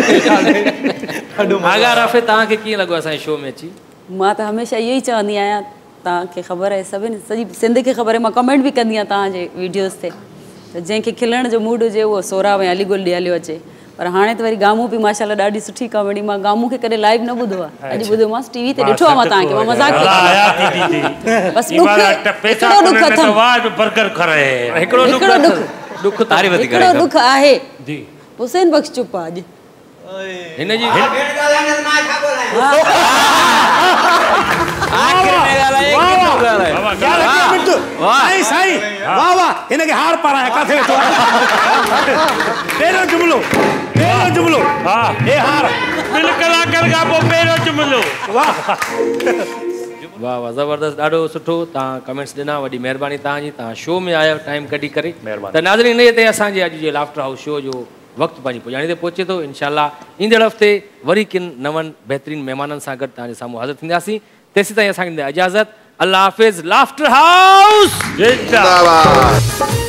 आगार हाफिज़ तव्हांखे कीअं लॻो असांजे शो में अची मां त हमेशह इहो ई चवंदी आहियां तव्हांखे ख़बर आहे सभिनी सॼी सिंध खे ख़बर आहे मां कमेंट बि कंदी आहियां तव्हांजे वीडियोज़ ते त जंहिंखे खिलण जो मूड हुजे उहो सोराव ऐं अलीगुल ॾे हलियो अचे पर हाणे त वरी गामू बि माशाल्लाह ॾाढी सुठी कॉमेडी मां गामू खे कॾहिं लाइव न ॿुधो आहे अॼु ॿुधोमांसि टीवी ते ॾिठो आहे मां तव्हांखे मां मज़ाक बसि हिकिड़ो ॾुख हिकिड़ो ॾुख आहे हुसैन बख़्श चुप आहे अॼु हिन जी वाह वाह हिनखे हार पाराए किथे वेठो पहिरियों जुमिलो पहिरियों जुमिलो हा हे हार ॿिनि कलाकनि खां पोइ पहिरियों जुमिलो वाह वाह वाह ज़बरदस्त ॾाढो सुठो तव्हां कमेंट्स ॾिना वॾी महिरबानी तव्हांजी तव्हां शो में आयो टाइम कढी करे त नाज़रीन इन ते असांजे अॼु जे लाफ्टर हाउस शो जो वक़्तु पंहिंजी पुॼाणी ते पहुचे थो इंशाल्लाह ईंदड़ हफ़्ते वरी किन नवनि बहितरीन महिमाननि सां गॾु तव्हांजे साम्हूं हाज़िर थींदासीं तेसीं ताईं असांखे ॾींदा इजाज़त अल्लाह हाफ़िज़ लाफ्टर हाउस जिंदाबाद।